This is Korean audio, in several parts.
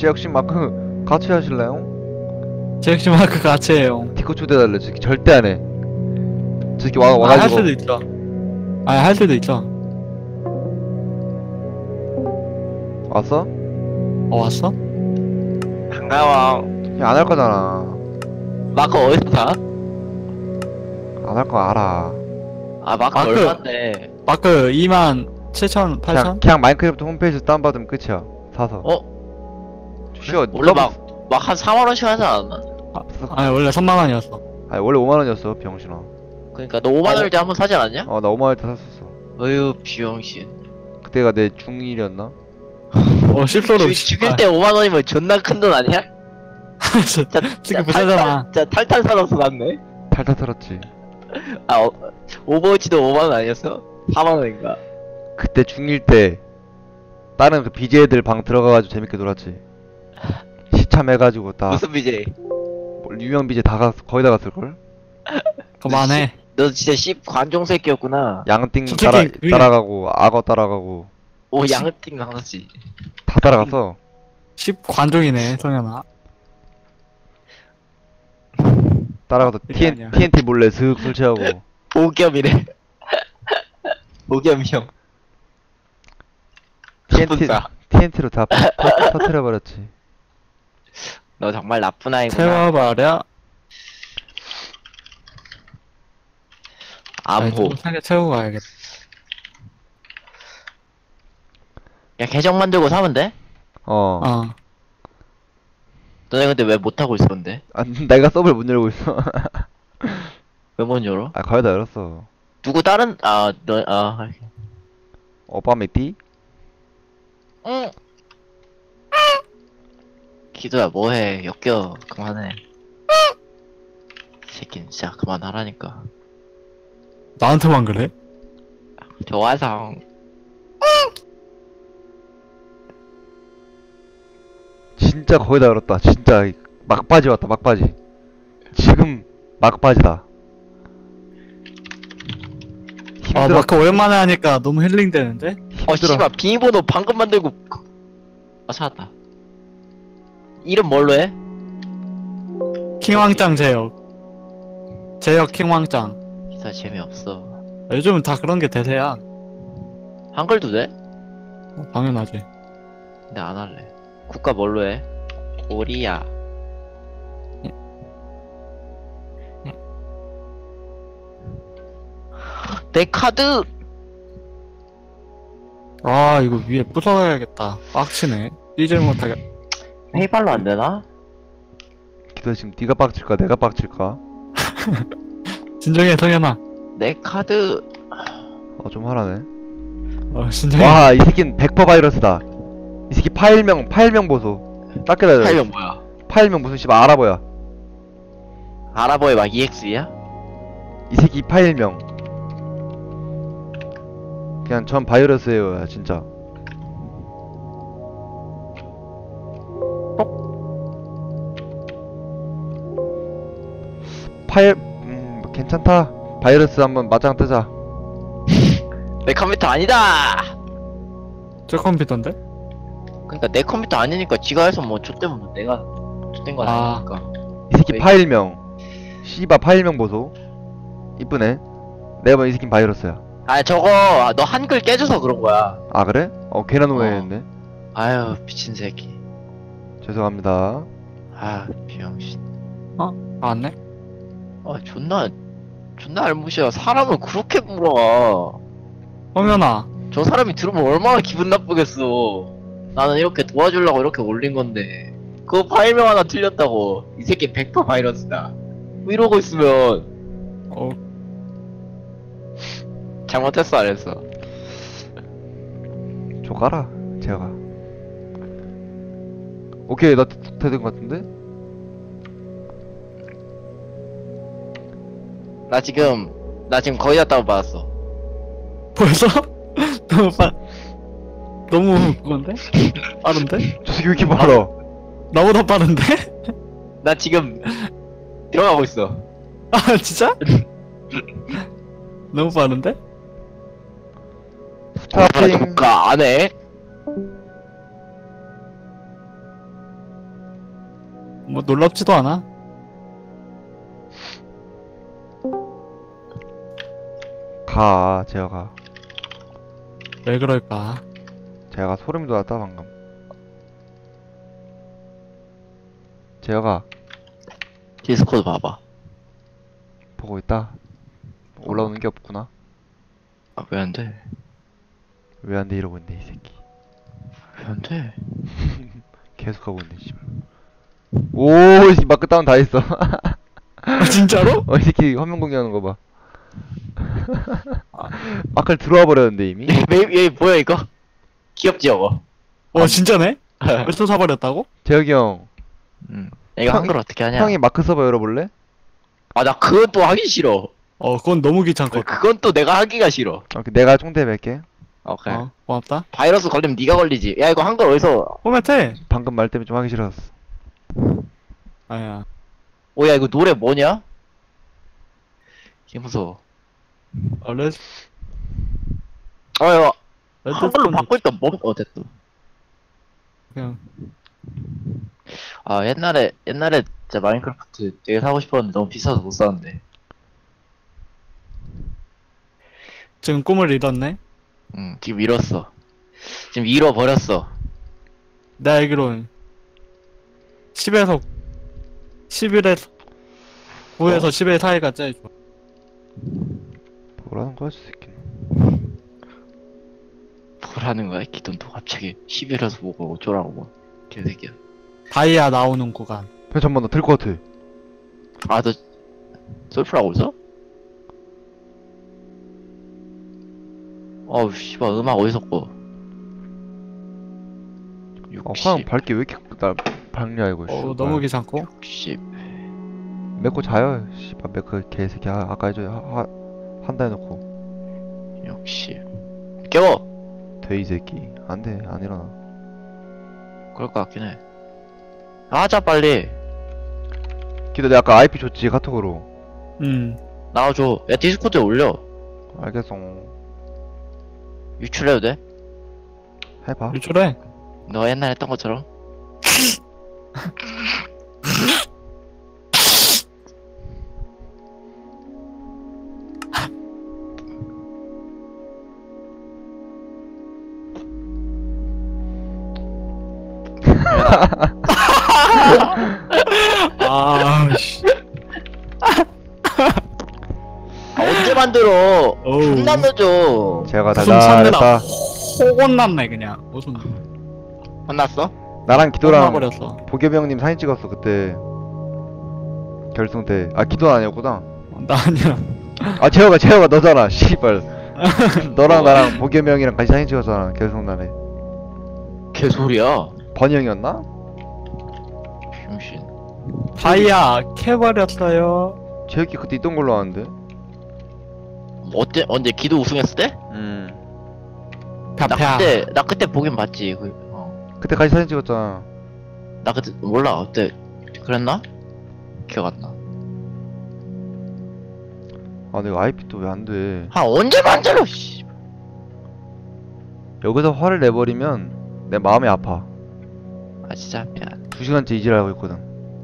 제혁신 마크 같이 하실래요? 제혁씨 마크 같이 해요. 디코 초대달래. 저 새끼 절대 안해. 저 새끼 할 와가지고 수도 있죠. 할 수도 있죠. 왔어? 왔어? 반가워. 안 할 거잖아. 마크 어디서 사? 안 할 거 알아. 아 마크 마크. 얼마인데? 마크 27,000, 8,000? 그냥 마인크래프트 홈페이지에서 다운받으면 끝이야. 사서. 쉬워. 원래 막 한 4만원씩 하지 않았나? 아니 원래 3만원이었어. 아니 원래 5만원이었어 병신아. 그니까 너 5만원일 때 한 번 사지 않았냐? 나 5만원일 때 샀었어. 어휴 비용신. 그때가 내 중1이었나? 실소로 죽일 때 5만원이면 존나 큰 돈 아니야? 진짜 지금 부자잖아. 진짜 탈탈 살아서 났네? 탈탈 털었지. 아 오버워치도 5만원 아니었어? 4만원인가? 그때 중1 때 다른 그 BJ들 방 들어가가지고 재밌게 놀았지. 시참해가지고 다 무슨 BJ? 유명 BJ 다 거의 다 갔을걸? 그만해. 너 진짜 씹 관종 새끼였구나. 양띵 솔직히 그게- 따라가고 악어 따라가고 오 양띵 강아지. 다 따라갔어. 10관종이네 성현아. 따라가서 그게 아니야. TNT 몰래 슥 설치하고 보겸이래. 보겸형. TNT로 다 터트려버렸지. 너 정말 나쁜 아이구나. 채워버려. 암호. 좀 사게 채우고 가야겠다. 야 계정 만들고 사면 돼? 어. 너네 근데 왜 못하고 있어 근데? 아, 내가 서버를 못 열고 있어. 왜 못 열어? 아, 거의 다 열었어. 누구 다른 오빠메띠? 응. 기도야 뭐해 역겨 그만해. 이 새끼는 진짜 그만하라니까. 나한테만 그래? 좋아서. 진짜 거의 다 열었다. 진짜 막바지 왔다. 막바지. 지금 막바지다. 힘들어. 마크 오랜만에 하니까 너무 힐링되는데? 힘들어. 씨발 비밀번호 방금 만들고. 찾았다. 이름 뭘로 해? 킹왕짱 제역. 제역 킹왕짱. 기사 재미없어. 요즘은 다 그런 게 대세야. 한글도 돼? 당연하지. 근데 안 할래. 국가 뭘로 해? 코리아. 내 카드! 이거 위에 부숴야겠다. 빡치네. 뛰질 못하게. 페이팔로 안 되나? 기도 지금 네가 빡칠까? 내가 빡칠까? 진정해 성현아. 내 카드. 좀 하라네. 진정해. 와, 이 새끼는 100% 바이러스다. 이 새끼 파일명 보소. 딱 기다려. 파일명 뭐야? 파일명 무슨 씨발 알아보야. 아랍어에 막 EX야? 이 새끼 파일명. 그냥 전 바이러스예요, 진짜. 파일, 괜찮다. 바이러스 한번 맞짱 뜨자. 내 컴퓨터 아니다! 저 컴퓨터인데? 그니까 내 컴퓨터 아니니까 지가 해서 뭐 좆되면 뭐 내가 좆된 건 아. 아니니까. 이 새끼 왜? 파일명. 씨바 파일명 보소. 이쁘네. 내가 본 이 새끼 바이러스야. 아 저거 너 한글 깨져서 그런 거야. 아, 그래? 괜한 오해했네. 아유 미친 새끼. 죄송합니다. 아 비영신. 왔네? 존나 알못이야. 사람을 그렇게 물어. 성현아. 저 사람이 들으면 얼마나 기분 나쁘겠어. 나는 이렇게 도와주려고 이렇게 올린 건데 그거 파일명 하나 틀렸다고 이 새끼 100% 바이러스다 이러고 있으면 잘못했어 안 했어? 줘가라, 제가. 오케이, 나 되는 것 같은데? 나 지금 거의 다 다운받았어. 벌써? 너무 그건데? 빠른데? 저 새끼 왜 이렇게 빨라? 나보다 빠른데? 나 지금 들어가고 있어. 진짜? 너무 빠른데? 스타팅. 국가 안 해? 뭐 놀랍지도 않아. 가, 재혁아. 왜 그럴까? 재혁아, 소름 돋았다, 방금. 재혁아, 디스코드 봐봐. 보고 있다. 올라오는 게 없구나. 아, 왜 안 돼? 왜 안 돼 이러고 있네, 이 새끼. 왜 안 돼? 계속 하고 있네, 씨발. 오, 씨, 마크 다운 다 했어. 아, 진짜로? 이 새끼 화면 공개하는 거 봐. 아. 마크를 들어와 버렸는데, 이미? 얘 뭐야 이거? 귀엽지 이거? 진짜네? 벌써 사버렸다고? 재혁이 형, 이거 형- 한글 어떻게 하냐? 형이 마크 서버 열어볼래? 아, 나 그건 또 하기 싫어. 그건 너무 귀찮거든. 그건 또 내가 하기가 싫어. 내가 총대 뵐게. 오케이. 고맙다. 바이러스 걸리면 네가 걸리지. 야, 이거 한글 어디서? 포맷해. 방금 말 때문에 좀 하기 싫었어. 아야. 오, 야, 이거 노래 뭐냐? 개 무서워. 레드 야, 레드 한글로 스톤 바꿀 때 됐어. 그냥 아, 옛날에 진짜 마인크래프트 되게 사고 싶었는데 너무 비싸서 못 사는데. 지금 꿈을 잃었네. 지금 잃었어. 지금 잃어버렸어. 내가 알기로는 10에서 11에서 9에서 10의 사이가 제일 좋아. 뭐라는 거야, 저 새끼. 뭐라는 거야? 기돈도 갑자기 11에서 뭐고 어쩌라고 뭐. 개새끼야. 다이아 나오는 구간. 잠깐만, 나 될 것 같아. 아, 너 솔프라고 있어? 어우, 씨발, 음악 어디서 꺼? 60, 화면 밝게 왜 이렇게 날 밝냐, 이거. 씨발. 너무 귀찮고. 60. 메코 자요, 씨발. 메코 개새끼. 아까 해줘. 한다 해놓고. 60. 깨워! 돼, 이 새끼. 안 돼, 안 일어나. 그럴 것 같긴 해. 하자, 빨리. 기도 내가 아까 IP 줬지, 카톡으로. 나와줘. 야, 디스코드에 올려. 알겠어. 유출해도 돼? 해봐. 유출해. 너 옛날에 했던 것처럼. 아씨. 언제 만들어? 어우. 존나 늦어. 제가 무슨 산내나 달달했다. 호곤났네 그냥. 무슨 혼났어? 나랑 기도랑 버렸어. 보겸이 형님 사진 찍었어, 그때. 결승 때. 아, 기도는 아니었구나. 나 아니야. 아, 재혁아 너잖아, 씨발. 너랑 나랑 보겸이 형이랑 같이 사진 찍었잖아, 결승 날에. 개소리야. 번이 형이었나? 병신. 다이아 캐버렸어요. 재혁이 그때 있던 걸로 아는데. 언제 기도 우승했을 때? 펴펴. 나 그때 보긴 봤지. 그때 같이 사진 찍었잖아. 나 그때 몰라. 그때 그랬나? 기억 안 나. 아, 내가 IP 또 왜 안 돼. 언제 만들어? 씨. 여기서 화를 내버리면 내 마음이 아파. 아, 진짜 미안. 2시간째 이질하고 있거든.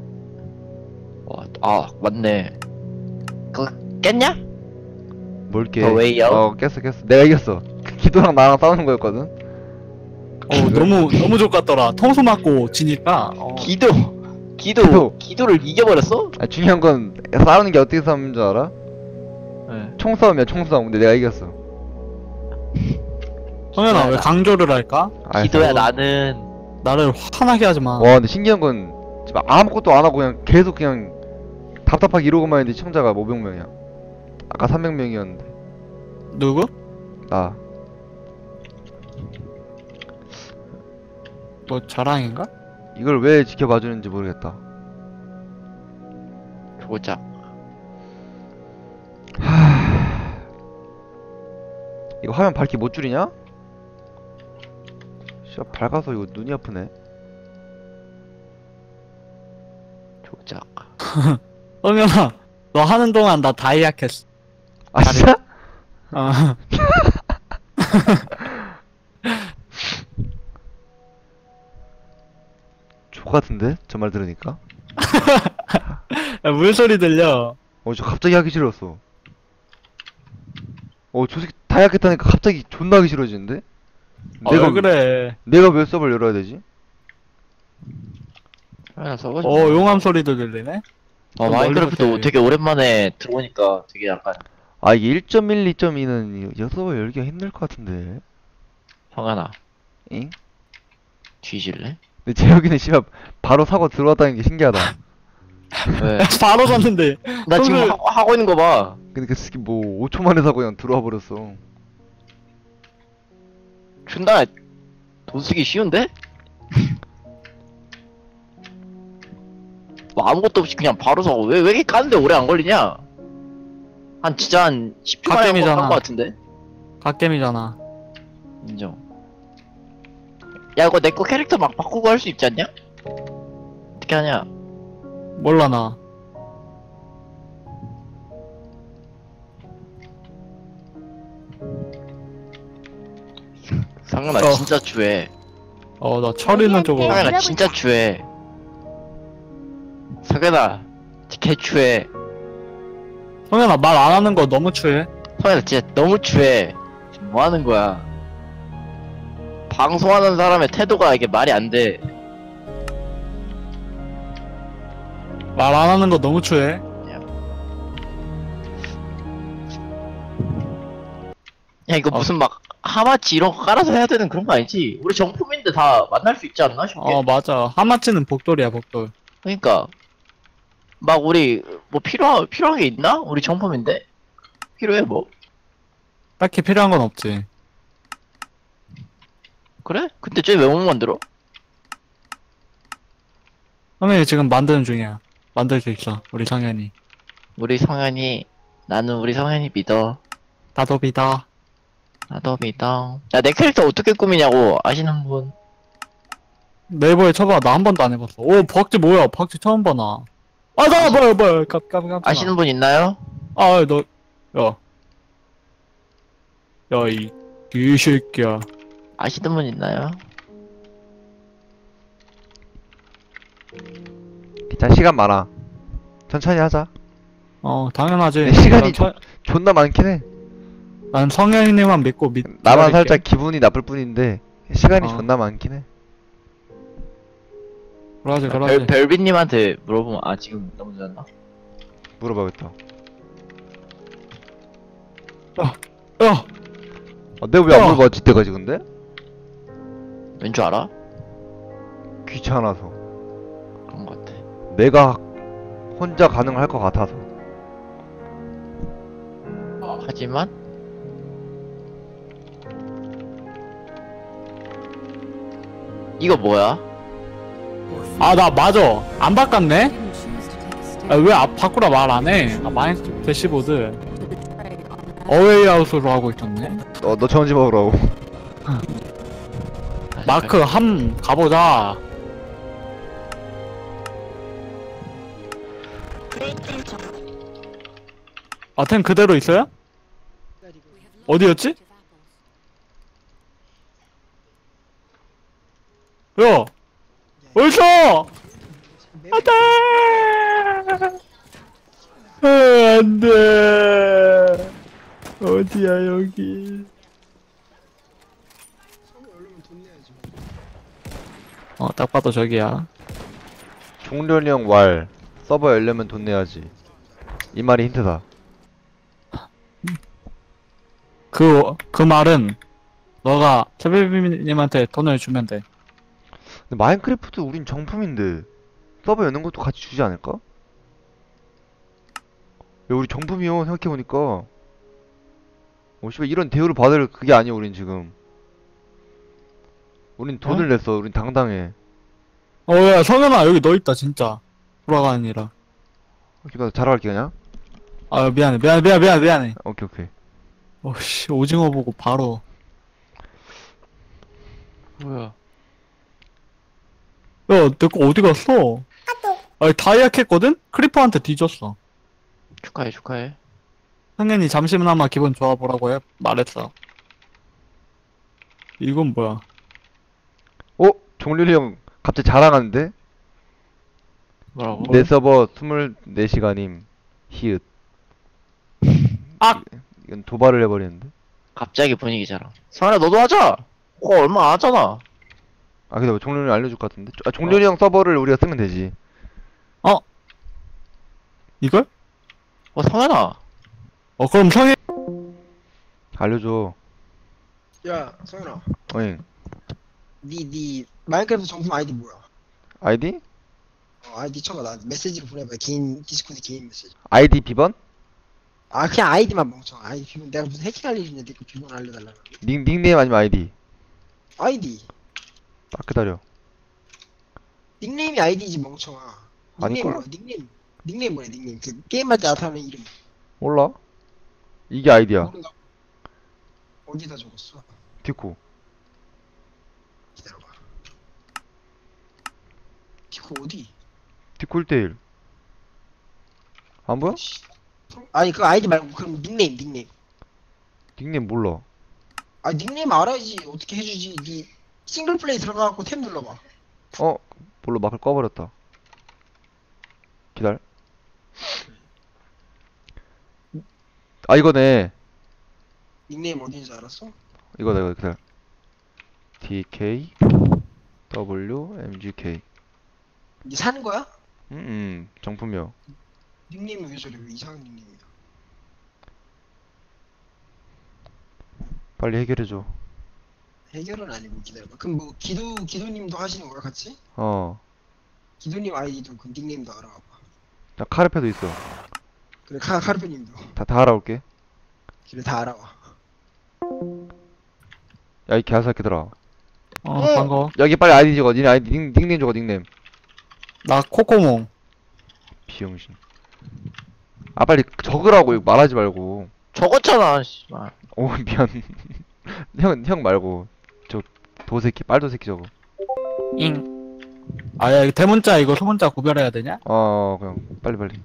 맞네. 그거 깼냐? 뭘 깨? 더 웨이아웃? 깼어. 내가 이겼어. 기도랑 나랑 싸우는 거였거든. 너무 좋았더라. 통수 맞고 지니까. 기도를 이겨버렸어? 아, 중요한 건 싸우는 게 어떻게 싸우는 줄 알아? 네. 총싸움이야, 총싸움. 근데 내가 이겼어. 성현아 왜 강조를 할까? 알았어. 기도야, 나는. 나를 화나게 하지 마. 와, 근데 신기한 건 지금 아무것도 안 하고 그냥 계속 그냥 답답하게 이러고만 있는데 시청자가 500명이야. 아까 300명이었는데. 누구? 나. 뭐 자랑인가? 이걸 왜 지켜봐주는지 모르겠다. 보자. 이거 화면 밝기 못 줄이냐? 진짜 밝아서 이거 눈이 아프네. 조작. 성현아 너 하는 동안 나 다이아 캤어. 아, 진짜? 아. 족 같은데? 저 말 들으니까. 야, 물소리 들려. 저 갑자기 하기 싫었어. 저 새끼 다이아켓 하니까 갑자기 존나 하기 싫어지는데? 왜 그래. 내가 왜 서버를 열어야 되지? 그냥 써보지. 용암 소리도 들리네? 마인크래프트 멀리서 되게 오랜만에 들어오니까 되게 약간 이게 1.1, 2.2는 서버 열기가 힘들 것 같은데. 성현아 잉? 뒤질래? 근데 재혁이는 씨발 바로 사고 들어왔다는 게 신기하다. 왜? 바로 잤는데. 나 지금 형들- 하고 있는 거 봐. 근데 그 새끼 뭐 5초 만에 사고 그냥 들어와 버렸어. 존나 돈 쓰기 쉬운데? 뭐 아무것도 없이 그냥 바로 사고 왜 이렇게 까는데 오래 안 걸리냐? 진짜 한 10초 만에 갓겜이잖아. 한거 같은데? 갓겜이잖아. 인정. 야 이거 내 거 캐릭터 막 바꾸고 할 수 있지 않냐? 어떻게 하냐? 몰라, 나. 상현아 어. 진짜 추해. 나 철이는 쪽으로. 상현아 진짜 추해. 상현아 개 추해. 성현아, 말 안 하는 거 너무 추해. 상현아 진짜 너무 추해. 지금 뭐 하는 거야? 방송하는 사람의 태도가 이게 말이 안 돼. 말 안 하는 거 너무 추해. 야 이거 무슨 막 하마치 이런 거 깔아서 해야 되는 그런 거 아니지? 우리 정품인데 다 만날 수 있지 않나 싶게. 맞아. 하마치는 복돌이야, 복돌. 그러니까 막 우리 뭐 필요한 게 있나? 우리 정품인데 필요해 뭐? 딱히 필요한 건 없지. 그래? 근데 쟤 왜 못 만들어? 성현이 지금 만드는 중이야. 만들 수 있어, 우리 성현이. 우리 성현이 나는 우리 성현이 믿어. 나도 믿어. 나도 믿어. 야 내 캐릭터 어떻게 꾸미냐고 아시는 분? 네이버에 쳐봐. 나 한 번도 안 해봤어. 박쥐 뭐야? 박쥐 처음 봐, 나. 나 뭐야. 깜짝아. 아시는 분 있나요? 너, 야. 야, 이 새끼야. 아시는 분 있나요? 괜찮아, 시간 많아. 천천히 하자. 당연하지. 네, 시간이 난, 존나 많긴 해. 난 성현이만 믿고 나만 기다릴게. 살짝 기분이 나쁠 뿐인데 시간이 어. 존나 많긴 해. 그러지. 별빛님한테 물어보면 지금 너무 늦었나? 물어봐야겠다. 야, 내가 왜 안 어. 물어봤지 때까지 근데? 왠 줄 알아? 귀찮아서. 그런 것 같아. 내가 혼자 가능할 것 같아서. 하지만 이거 뭐야? 나 맞아. 안 바꿨네? 왜 바꾸라 말 안 해? 마이너스 대시보드. 어웨이아웃으로 하고 있었네. 너 전지 먹으라고. 마크 가보자. 템 그대로 있어요? 어디였지? 야! 어디서! 안 돼! 어디야, 여기. 딱 봐도 저기야. 종료령 왈. 서버 열려면 돈 내야지. 이 말이 힌트다. 그 말은, 너가 채비비님한테 돈을 주면 돼. 근데 마인크래프트 우린 정품인데 서버 여는 것도 같이 주지 않을까? 야, 우리 정품이요 생각해보니까. 씨발 이런 대우를 받을 그게 아니야 우린 지금. 우린 돈을 냈어. 우린 당당해. 야, 성현아, 여기 너 있다, 진짜. 돌아가 아니라. 기가 자라갈게 그냥. 미안해. 오케이. 씨, 오징어 보고 바로. 뭐야? 야, 내 거 어디 갔어? 다이아 캤거든? 크리퍼한테 뒤졌어. 축하해. 성현이 잠시나마 기분 좋아 보라고 말했어. 이건 뭐야? 종료령 갑자기 자랑하는데? 뭐라고? 내 서버 24시간임. 히읗. 아! 이건 도발을 해버리는데. 갑자기 분위기잖아. 성현아 너도 하자. 그거 얼마 안 하잖아. 아, 근데 뭐 종료를 알려줄 것 같은데? 아, 종료리 형 서버를 우리가 쓰면 되지. 이걸? 성현아. 그럼 성인 알려줘. 야, 성현아. 어잉. 니 마인크래프트 정품 아이디 뭐야? 아이디? 아이디 쳐봐. 나 메시지로 보내봐. 개인 디스코드 개인 메시지. 아이디 비번? 아, 그냥 아이디만 멍청. 아이디 비번 내가 무슨 해킹할 일이 있는데 그 비번 알려달라고. 닉네임 아니면 아이디? 아이디. 딱 기다려. 닉네임이 아이디지 멍청아. 닉네임 아닐걸? 뭐야? 닉네임 뭐야? 닉네임. 그 게임할 때 나타나는 이름. 몰라? 이게 아이디야. 모른다. 어디다 적었어? 디코. 기다려봐. 디코 어디? 디코 1대1. 안 보여? 씨. 아니 그 아이디 말고 그럼 닉네임. 닉네임 몰라. 아 닉네임 알아야지. 어떻게 해주지? 니 싱글 플레이 들어가갖고 탭 눌러봐. 몰라, 마크를 꺼버렸다. 기다려. 아, 이거네. 닉네임 어딘지 알았어? 이거 기다려. DK W MGK. 니 사는 거야? 정품이요. 닉네임이 왜 저래? 왜 이상한 닉네임이야? 빨리 해결해줘. 해결은 아니고 기다려봐. 그럼 뭐 기도님도 하시는 거야 같이? 기도님 아이디도 그 닉네임도 알아봐봐. 나 카르페도 있어. 그래 카르페님도. 다 알아올게. 그래 다 알아와. 야, 이 개새끼들아. 반가워. 여기 빨리 아이디 적어. 니네 아이디 닉네임 적어, 닉네임. 나 코코몽. 비영신. 아, 빨리 적으라고. 이거 말하지 말고. 적었잖아. 씨발. 오, 미안. 형 말고. 저 도새끼, 빨도새끼 저거. 야, 이거 대문자 이거 소문자 구별해야 되냐? 그냥 빨리.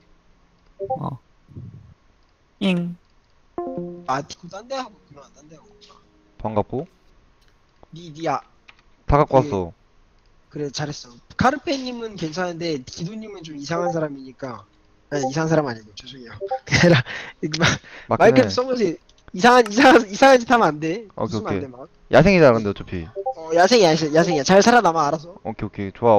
아 디코 딴데 하고 있구나. 딴데 하고 있구나. 반갑고. 니야. 다 갖고 그- 왔어. 그래 잘했어. 카르페님은 괜찮은데 기도님은 좀 이상한 사람이니까. 아니 이상한 사람 아니고 죄송해요. 그게 아니라 맞긴 해. 마이크래프트 서버에서 이상한 짓 하면 안 돼. 오케이, 웃으면 안 오케이. 돼 막. 야생이잖아, 근데 어차피. 야생이야. 잘 살아남아 알아서. 오케이. 좋아.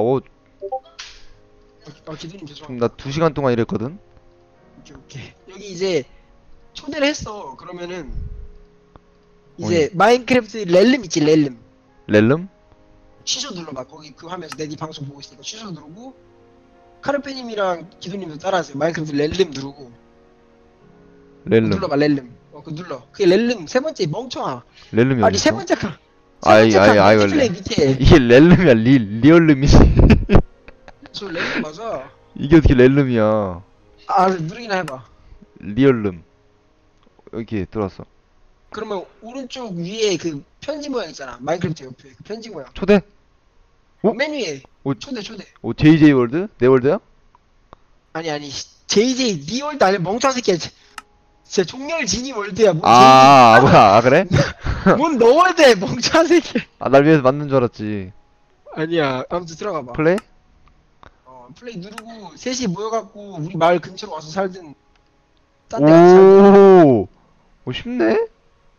기도님 그럼 죄송합니다. 나 2시간 동안 이랬거든? 오케이. 여기 이제 초대를 했어. 그러면은 이제 마인크래프트 렐름 있지 렐름. 렐름? 취소 눌러봐. 거기 그 화면에서 내 방송 보고 있으니까 취소 누르고 카르페님이랑 기도님도 따라하세요. 마인크래프트 렐름 누르고 렐름. 눌러봐 렐름. 그거 눌러. 그게 렐름 세 번째 멍청아. 렐름이 아니 어디 세 있어? 번째 칸. 아이, 세 번째 칸 아이, 디스플레이 밑에. 이게 렐름이야, 리얼름이지. 저 렐름 맞아. 이게 어떻게 렐름이야. 누르기나 해봐. 리얼름. 여기 들어왔어. 그러면 오른쪽 위에 그 편지 모양 있잖아. 마인크래프트 옆에 그 편지 모양. 초대? 어? 맨 위에 오. 초대. JJ 월드? 내 월드야? 아니 JJ 니 월드 아니야 멍청한 새끼야. 진짜 종렬진이 월드야. 뭔 뭐야, 그래? 뭔 너 월드야 멍청한 새끼야. 날 위해서 만든 줄 알았지. 아니야. 아무튼 들어가봐. 플레이? 플레이 누르고 셋이 모여갖고 우리 마을 근처로 와서 살든 딴 데 가서 살든. 쉽네?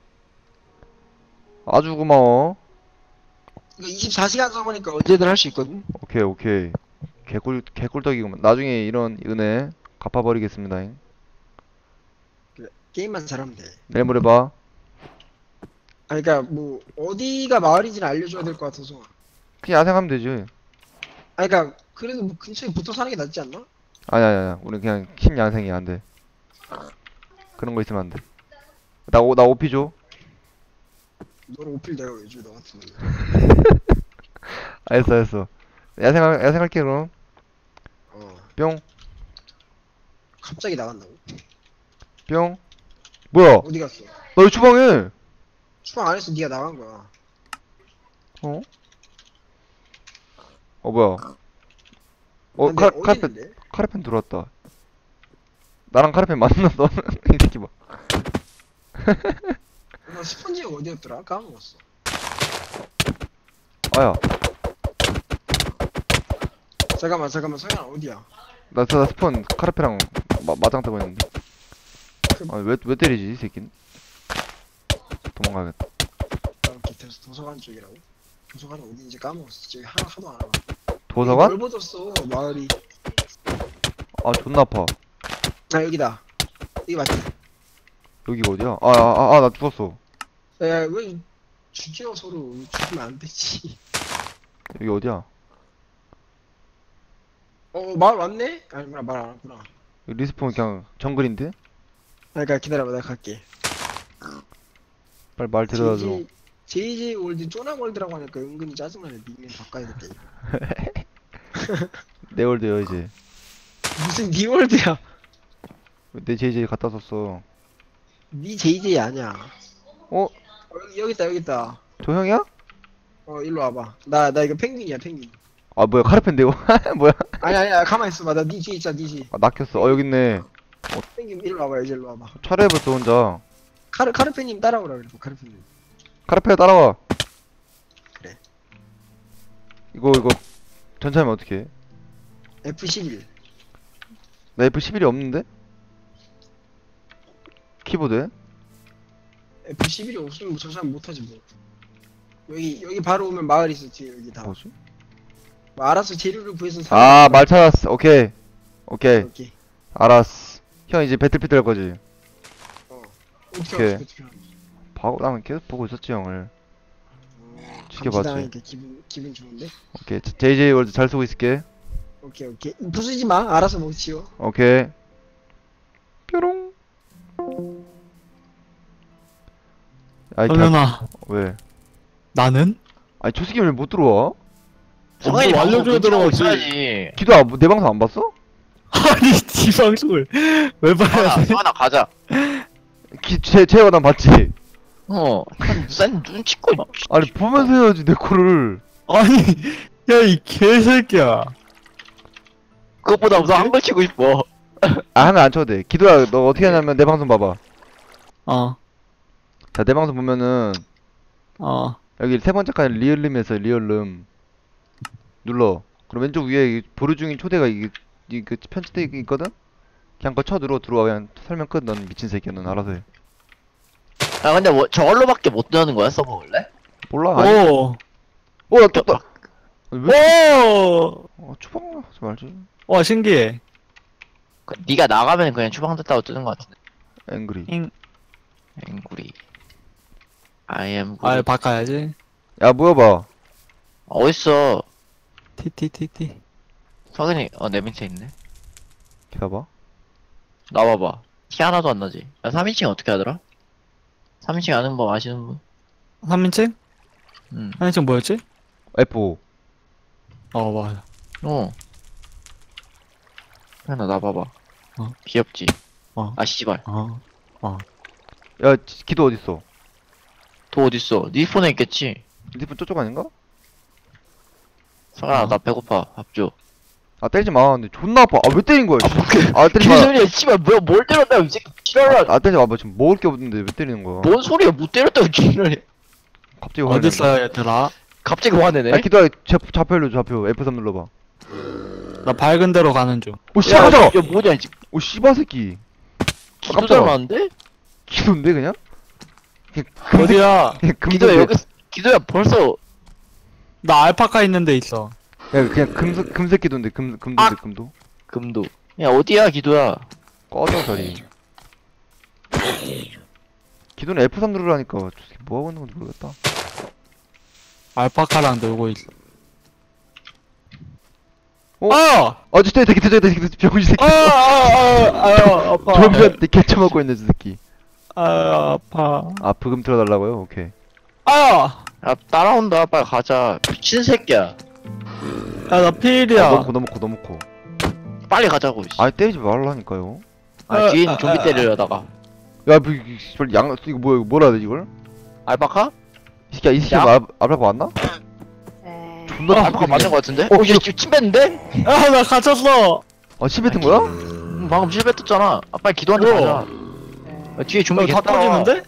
아주 고마워. 이거 24시간 써보니까 언제든 할 수 있거든. 오케이. 개꿀떡이구만. 나중에 이런 은혜 갚아버리겠습니다. 게임만 잘하면 돼. 내일 모레 봐. 그러니까 뭐 어디가 마을인지는 알려줘야 될 것 같아서. 그냥 야생하면 되지. 그러니까 그래도 뭐 근처에 붙어 사는 게 낫지 않나? 아니야. 우리 그냥 신야생이야, 안 돼. 그런 거 있으면 안 돼. 나 오피 줘. 너는 오필 내가 왜 줘, 너 같은 놈. 알겠어. 야생할게, 그럼. 뿅. 갑자기 나간다고? 뿅. 뭐야? 어디 갔어? 나 왜 주방에? 추방 안에서 네가 나간 거야. 뭐야? 근데 어디 있는데? 카르펜 들어왔다. 나랑 카르펜 만났어. 이 새끼 봐. 너 스펀지가 어디였더라? 까먹었어. 아야. 잠깐만 성현아 어디야? 나 스폰 카르페랑 마장 타고 있는데. 아, 왜 때리지, 이 새끼는? 도망가야겠다. 이렇게 도서관 쪽이라고? 도서관이 어딘지 까먹었어. 저기 하도 안 알아. 도서관? 넓어졌어 마을이. 아, 존나 아파. 아 여기다. 여기 맞지? 여기가 어디야? 나 죽었어. 야왜 죽여 서로 죽이면 안 되지. 여기 어디야? 마을 왔네? 아니구나 말 안 왔구나. 여기 리스폰 그냥 정글인데? 그러니까 기다려봐 내가 갈게. 빨리 말 데려다줘. JJ 월드 쪼나월드라고 하니까 은근히 짜증나네. 닉네임 바꿔야겠다. 내 월드야, 이제. 무슨 니 월드야? 내 JJ 갖다 썼어. 니 JJ 아니야. 어? 여기 있다. 저 형이야? 일로 와봐. 나 이거 펭귄이야 펭귄. 아, 뭐야, 카르페인데, 이거? 뭐야? 아니야 가만 있어봐. 나 니 뒤에 있잖아 니 뒤에. 아, 낚였어. 여기 있네. 펭귄 일로 와봐 이제 일로 와봐. 차례해봤어, 혼자. 카르페님 따라오라 그래. 카르페님. 카르페 따라와. 그래. 이거, 전차하면 어떡해? F11. 나 F11이 없는데? 키보드에? F11이 없으면 뭐 저 사람 못하지 뭐. 여기 바로 오면 마을 있어 뒤에 여기 다. 뭐지? 뭐 알아서 재료를 구해서 사. 아, 말 찾았어. 오케이. 오케이. 알았어. 형, 이제 배틀피트 할 거지? 어떻게 오케이. 알았어? 어떻게 알았어? 나는 계속 보고 있었지, 형을. 지켜봤지. 감시당하니까 기분 좋은데? 오케이. JJ 월드 잘 쓰고 있을게. 오케이. 부수지 마. 알아서 못 치워. 오케이. 뾰롱. 아이, 성현아, 왜? 나는? 아니, 저 새끼 왜 못 들어와? 성현이 뭐 방송 알려줘야 들어오고 들어가지. 있어야지. 기도야, 내 방송 안 봤어? 아니, 지 방송을 왜 봐야 돼? 성현아 가자. 제가 난 봤지? 싼 눈치껏. 아니, 보면서 해야지, 내 거를. 아니, 야, 이 개새끼야. 그것보다 우선 한글 치고 싶어. 아, 하면 안 쳐도 돼. 기도야, 너 어떻게 하냐면 내 방송 봐봐. 자, 내 방송 보면은, 여기 세 번째 칸에 리얼룸에서 리얼룸 눌러. 그럼 왼쪽 위에 보류 중인 초대가 이게 편집돼 있거든? 그냥 그거 쳐 들어와. 그냥 설명 끝. 넌 미친 새끼야. 넌 알아서 해. 아 근데 뭐 저걸로밖에 못 뜨는 거야 서버 원래? 몰라. 아니. 오, 나 떴다. 왜? 오, 추방 하지 말지. 와, 신기해. 네가 나가면 그냥 추방 됐다고 뜨는 거 같은데. 앵그리. 앵구리. I am 아, 구리. 바꿔야지. 야, 모여봐. 어딨어? TTTT. 성현이 내 밑에 있네. 기다봐. 나와봐. 티 하나도 안 나지. 야 3인칭 어떻게 하더라? 3인칭 아는 법 아시는 분? 3인칭? 응. 3인칭 뭐였지? F5. 맞아. 현아 나봐봐. 어. 귀엽지? 어. 아 씨발. 야, 기도 어딨어? 도 어딨어? 네 폰에 있겠지? 네 폰 저쪽 아닌가? 성현아 어. 나 배고파. 밥 줘. 아, 때리지 마. 근데 존나 아파. 아, 왜 때린 거야? 씨. 아, 때리지 마. 개소리야 씨발 뭐야 뭘 때렸다고 이 새끼 지랄라. 아, 때리지 마. 지금 먹을 게 없는데 왜 때리는 거야? 뭔 소리야 못 때렸다고 지랄이야. 갑자기 화내네. 어딨어요, 얘들아? 갑자기 화내네. 야, 기도야, 좌표 알려줘, 좌표. F3 눌러봐. 나 밝은 데로 가는 중. 오, 야, 씨발, 야 뭐냐 이 새끼. 오, 씨발 새끼. 기도 깜짝아. 닮았는데? 기도인데, 그냥? 어디야? 그냥 기도야 금속. 여기 기도야 벌써 나 알파카 있는 데 있어. 야, 그냥 금색 기도인데, 금도인데, 금도. 금도. 야 어디야 기도야? 꺼져, 저리. 기도는 F3 누르라니까. 저 새끼 뭐하고 있는 건지 모르겠다. 알파카랑 놀고 있어. 어? 아! 저 새끼, 병신 새끼. 아파. 병신한테 개쳐먹고 있네, 저 새끼. 아파. 아, 부금 틀어달라고요? 오케이. 아! 야 따라온다 빨리 가자. 미친 새끼야. 야, 나 필이야. 너무 커. 빨리 가자고. 씨. 아니, 때리지 말라니까요. 아 뒤에 있는 좀비 때리려다가. 야, 뭐, 이거 뭐야, 이거 뭐라 해야 되지, 이걸? 알바카? 이 새끼 야? 앞에 봤나? 존나 알바카 맞는 거 같은데? 어, 얘 지금 침 뱉는데? 아, 나 갇혔어. 아, 시베트인 거야? 방금 실 뱉었잖아. 아 빨리 기도한테 뭐야? 가자. 야, 뒤에 좀비 다 겠다. 터지는데?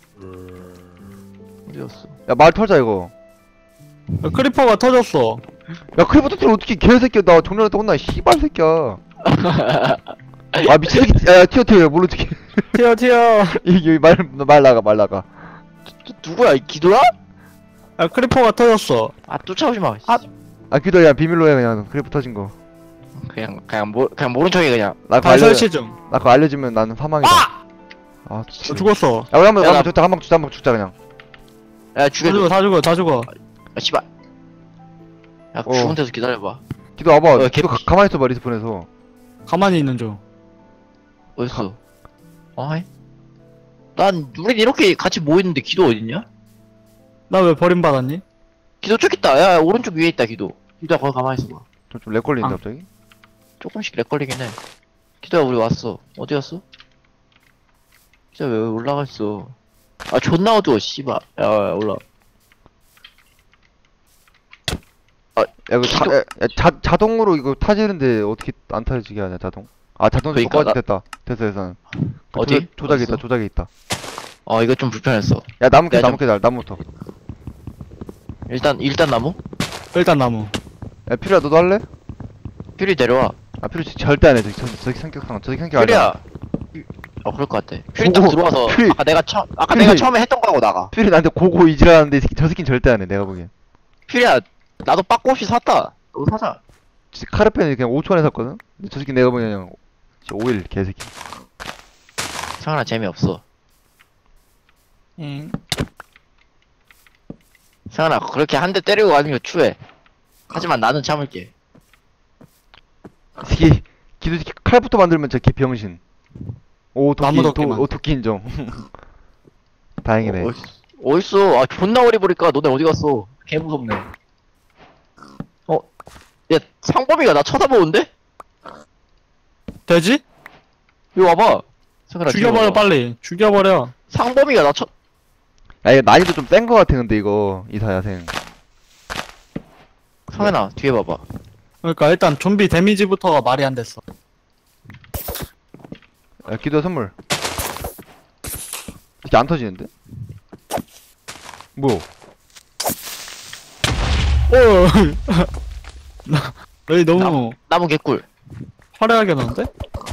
어디였어? 야, 말 털자, 이거. 야, 크리퍼가 터졌어. 야 크리프트 어떻게 개새끼야. 나 종료한테 혼나 씨발 새끼야. 아 미친 새끼. 야 튀어 뭘로 튀어. 튀어. 이게 말 나가. 누구야? 이 기도야? 아, 크리퍼가 터졌어. 아 쫓아오지 마. 아 기도야 비밀로 해 그냥 크리프트 터진 거. 그냥 모른 척해 그냥. 나 그거 발 설치 중. 나 그거 알려주면 나는 사망이다. 아 죽었어. 야 우리 한번 야, 나- 죽자 한번 죽자 그냥. 야 다 죽여. 죽어, 다 죽어, 다 죽어. 아 씨발. 야 어. 죽은 데서 기다려봐. 기도 와봐. 어, 기도 개피. 가만히 있어봐 리스폰에서. 가만히 있는 중. 어딨어? 아이? 난 우린 이렇게 같이 모였는데 기도 어딨냐? 나 왜 버림받았니? 기도 저기 있다. 야 오른쪽 위에 있다 기도. 기도야 거기 가만히 있어봐. 좀 렉 걸리는데 아. 갑자기. 조금씩 렉 걸리긴 해. 기도야 우리 왔어. 어디 갔어? 기도야 왜 올라가 있어? 아 존나 어두워 씨발. 야 올라. 야 이거 자동으로 이거 타지는데 어떻게 안 타지게 하냐 자동. 아 자동 그러니까 꺼지 나- 됐다. 됐어. 어디? 조작이 어딨어? 있다. 조작이 있다. 이거 좀 불편했어. 야 나무 캐 내가 나무 캐 나무부터. 일단 나무? 일단 나무. 야 피리야 너도 할래? 퓨리 내려와. 아 피리 절대 안 해. 저기 성격상 저기 성격 알잖아. 퓨리야. 그럴 것 같아. 퓨리 딱 오고, 들어와서 퓨리. 아까 퓨리. 내가 처음에 했던 거하고 나가. 피리 나한테 고고 이지라는데 저 새끼는 절대 안 해. 내가 보기엔. 퓨리야 나도 빠꾸 없이 샀다. 너도 사자. 카르펜 그냥 5초 안에 샀거든? 근데 저 새끼 내가 보기엔 그냥 5일 개새끼. 상현아 재미없어. 응. 상현아 그렇게 한 대 때리고 가는 거 추해. 하지만 나는 참을게. 이 새끼 기도 새끼 칼부터 만들면 저 개 병신. 오 나무 도끼 도끼만. 도끼 인정. 다행이네. 어딨어? 아 존나 오래 보니까 너네 어디 갔어? 개 무섭네. 야 상범이가 나 쳐다보는데? 되지? 이리 와봐. 상현아 뒤에 죽여버려, 와봐. 빨리. 죽여버려. 상범이가 나 쳐. 야 이거 난이도 좀 센 거 같아 근데 이거 이사야생. 상현아 뒤에 봐봐. 그러니까 일단 좀비 데미지부터가 말이 안 됐어. 야 기도 선물. 이렇게 안 터지는데? 뭐? 오. 너희 너무 나무 개꿀. 화려하게 넣는데?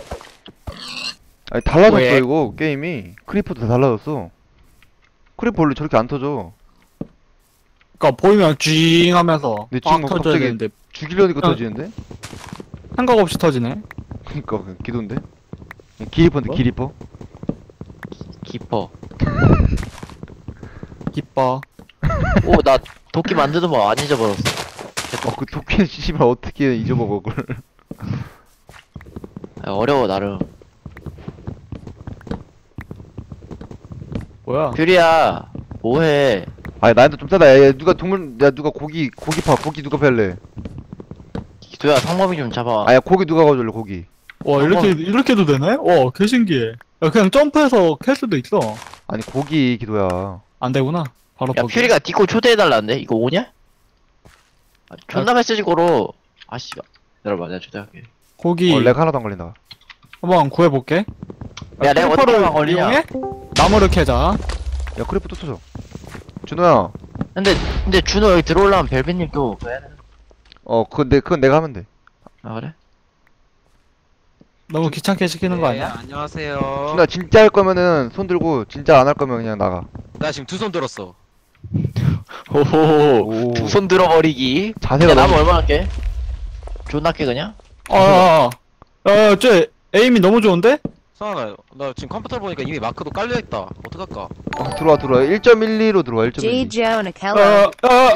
아니 달라졌어 왜? 이거 게임이. 크리퍼도 다 달라졌어. 크리퍼 원래 저렇게 안 터져. 그니까 보이면 쥐잉 하면서 근데 빡 지금 뭐 터져야 갑자기- 되는데 죽이려니까 어. 터지는데? 생각 없이 터지네. 그니까 그냥 기도인데? 기리퍼인데 뭐? 기리퍼? 깊어. 기뻐. 오 나 도끼 만드는 법 안 잊어버렸어. 그 도끼는 씨발 어떻게 잊어먹어 그걸. 야, 어려워 나름. 뭐야? 퓨리야 뭐해? 아니 나한테 좀 짜다. 야 누가 누가 고기 누가 팰래? 기도야 상범이 좀 잡아. 아야 고기 누가 가져올래 고기. 와 이렇게도 되네? 와 개신기해. 야 그냥 점프해서 캘 수도 있어. 아니 고기 기도야. 안 되구나. 바로 야 포기. 퓨리가 디코 초대해달라는데 이거 오냐? 아, 존나 메시지 걸어. 아 씨발. 기다려봐 내가 초대할게. 고기 렉 하나도 안 걸린다. 한번 구해볼게. 야, 내가 어떻게 크리퍼를 하면 걸리냐? 이용해? 나무를 캐자. 야 크리퍼 또 터져. 준호야. 근데 준호 여기 들어오려면 벨빈님 또 해야 되나? 그건 내가 하면 돼. 아 그래? 너무 귀찮게 시키는 거 네, 아니야? 안녕하세요. 준호야 진짜 할 거면은 손 들고 진짜 안 할 거면 그냥 나가. 나 지금 두 손 들었어. 오호호 오. 두 손 들어버리기. 자세가 야 나무 너무. 얼마나 할게? 존나 깨 그냥? 저 에임이 너무 좋은데? 성환아, 나 지금 컴퓨터 보니까 이미 마크도 깔려있다. 어떡할까? 들어와 1.12로 들어와 G 1.12. Jonah Keller.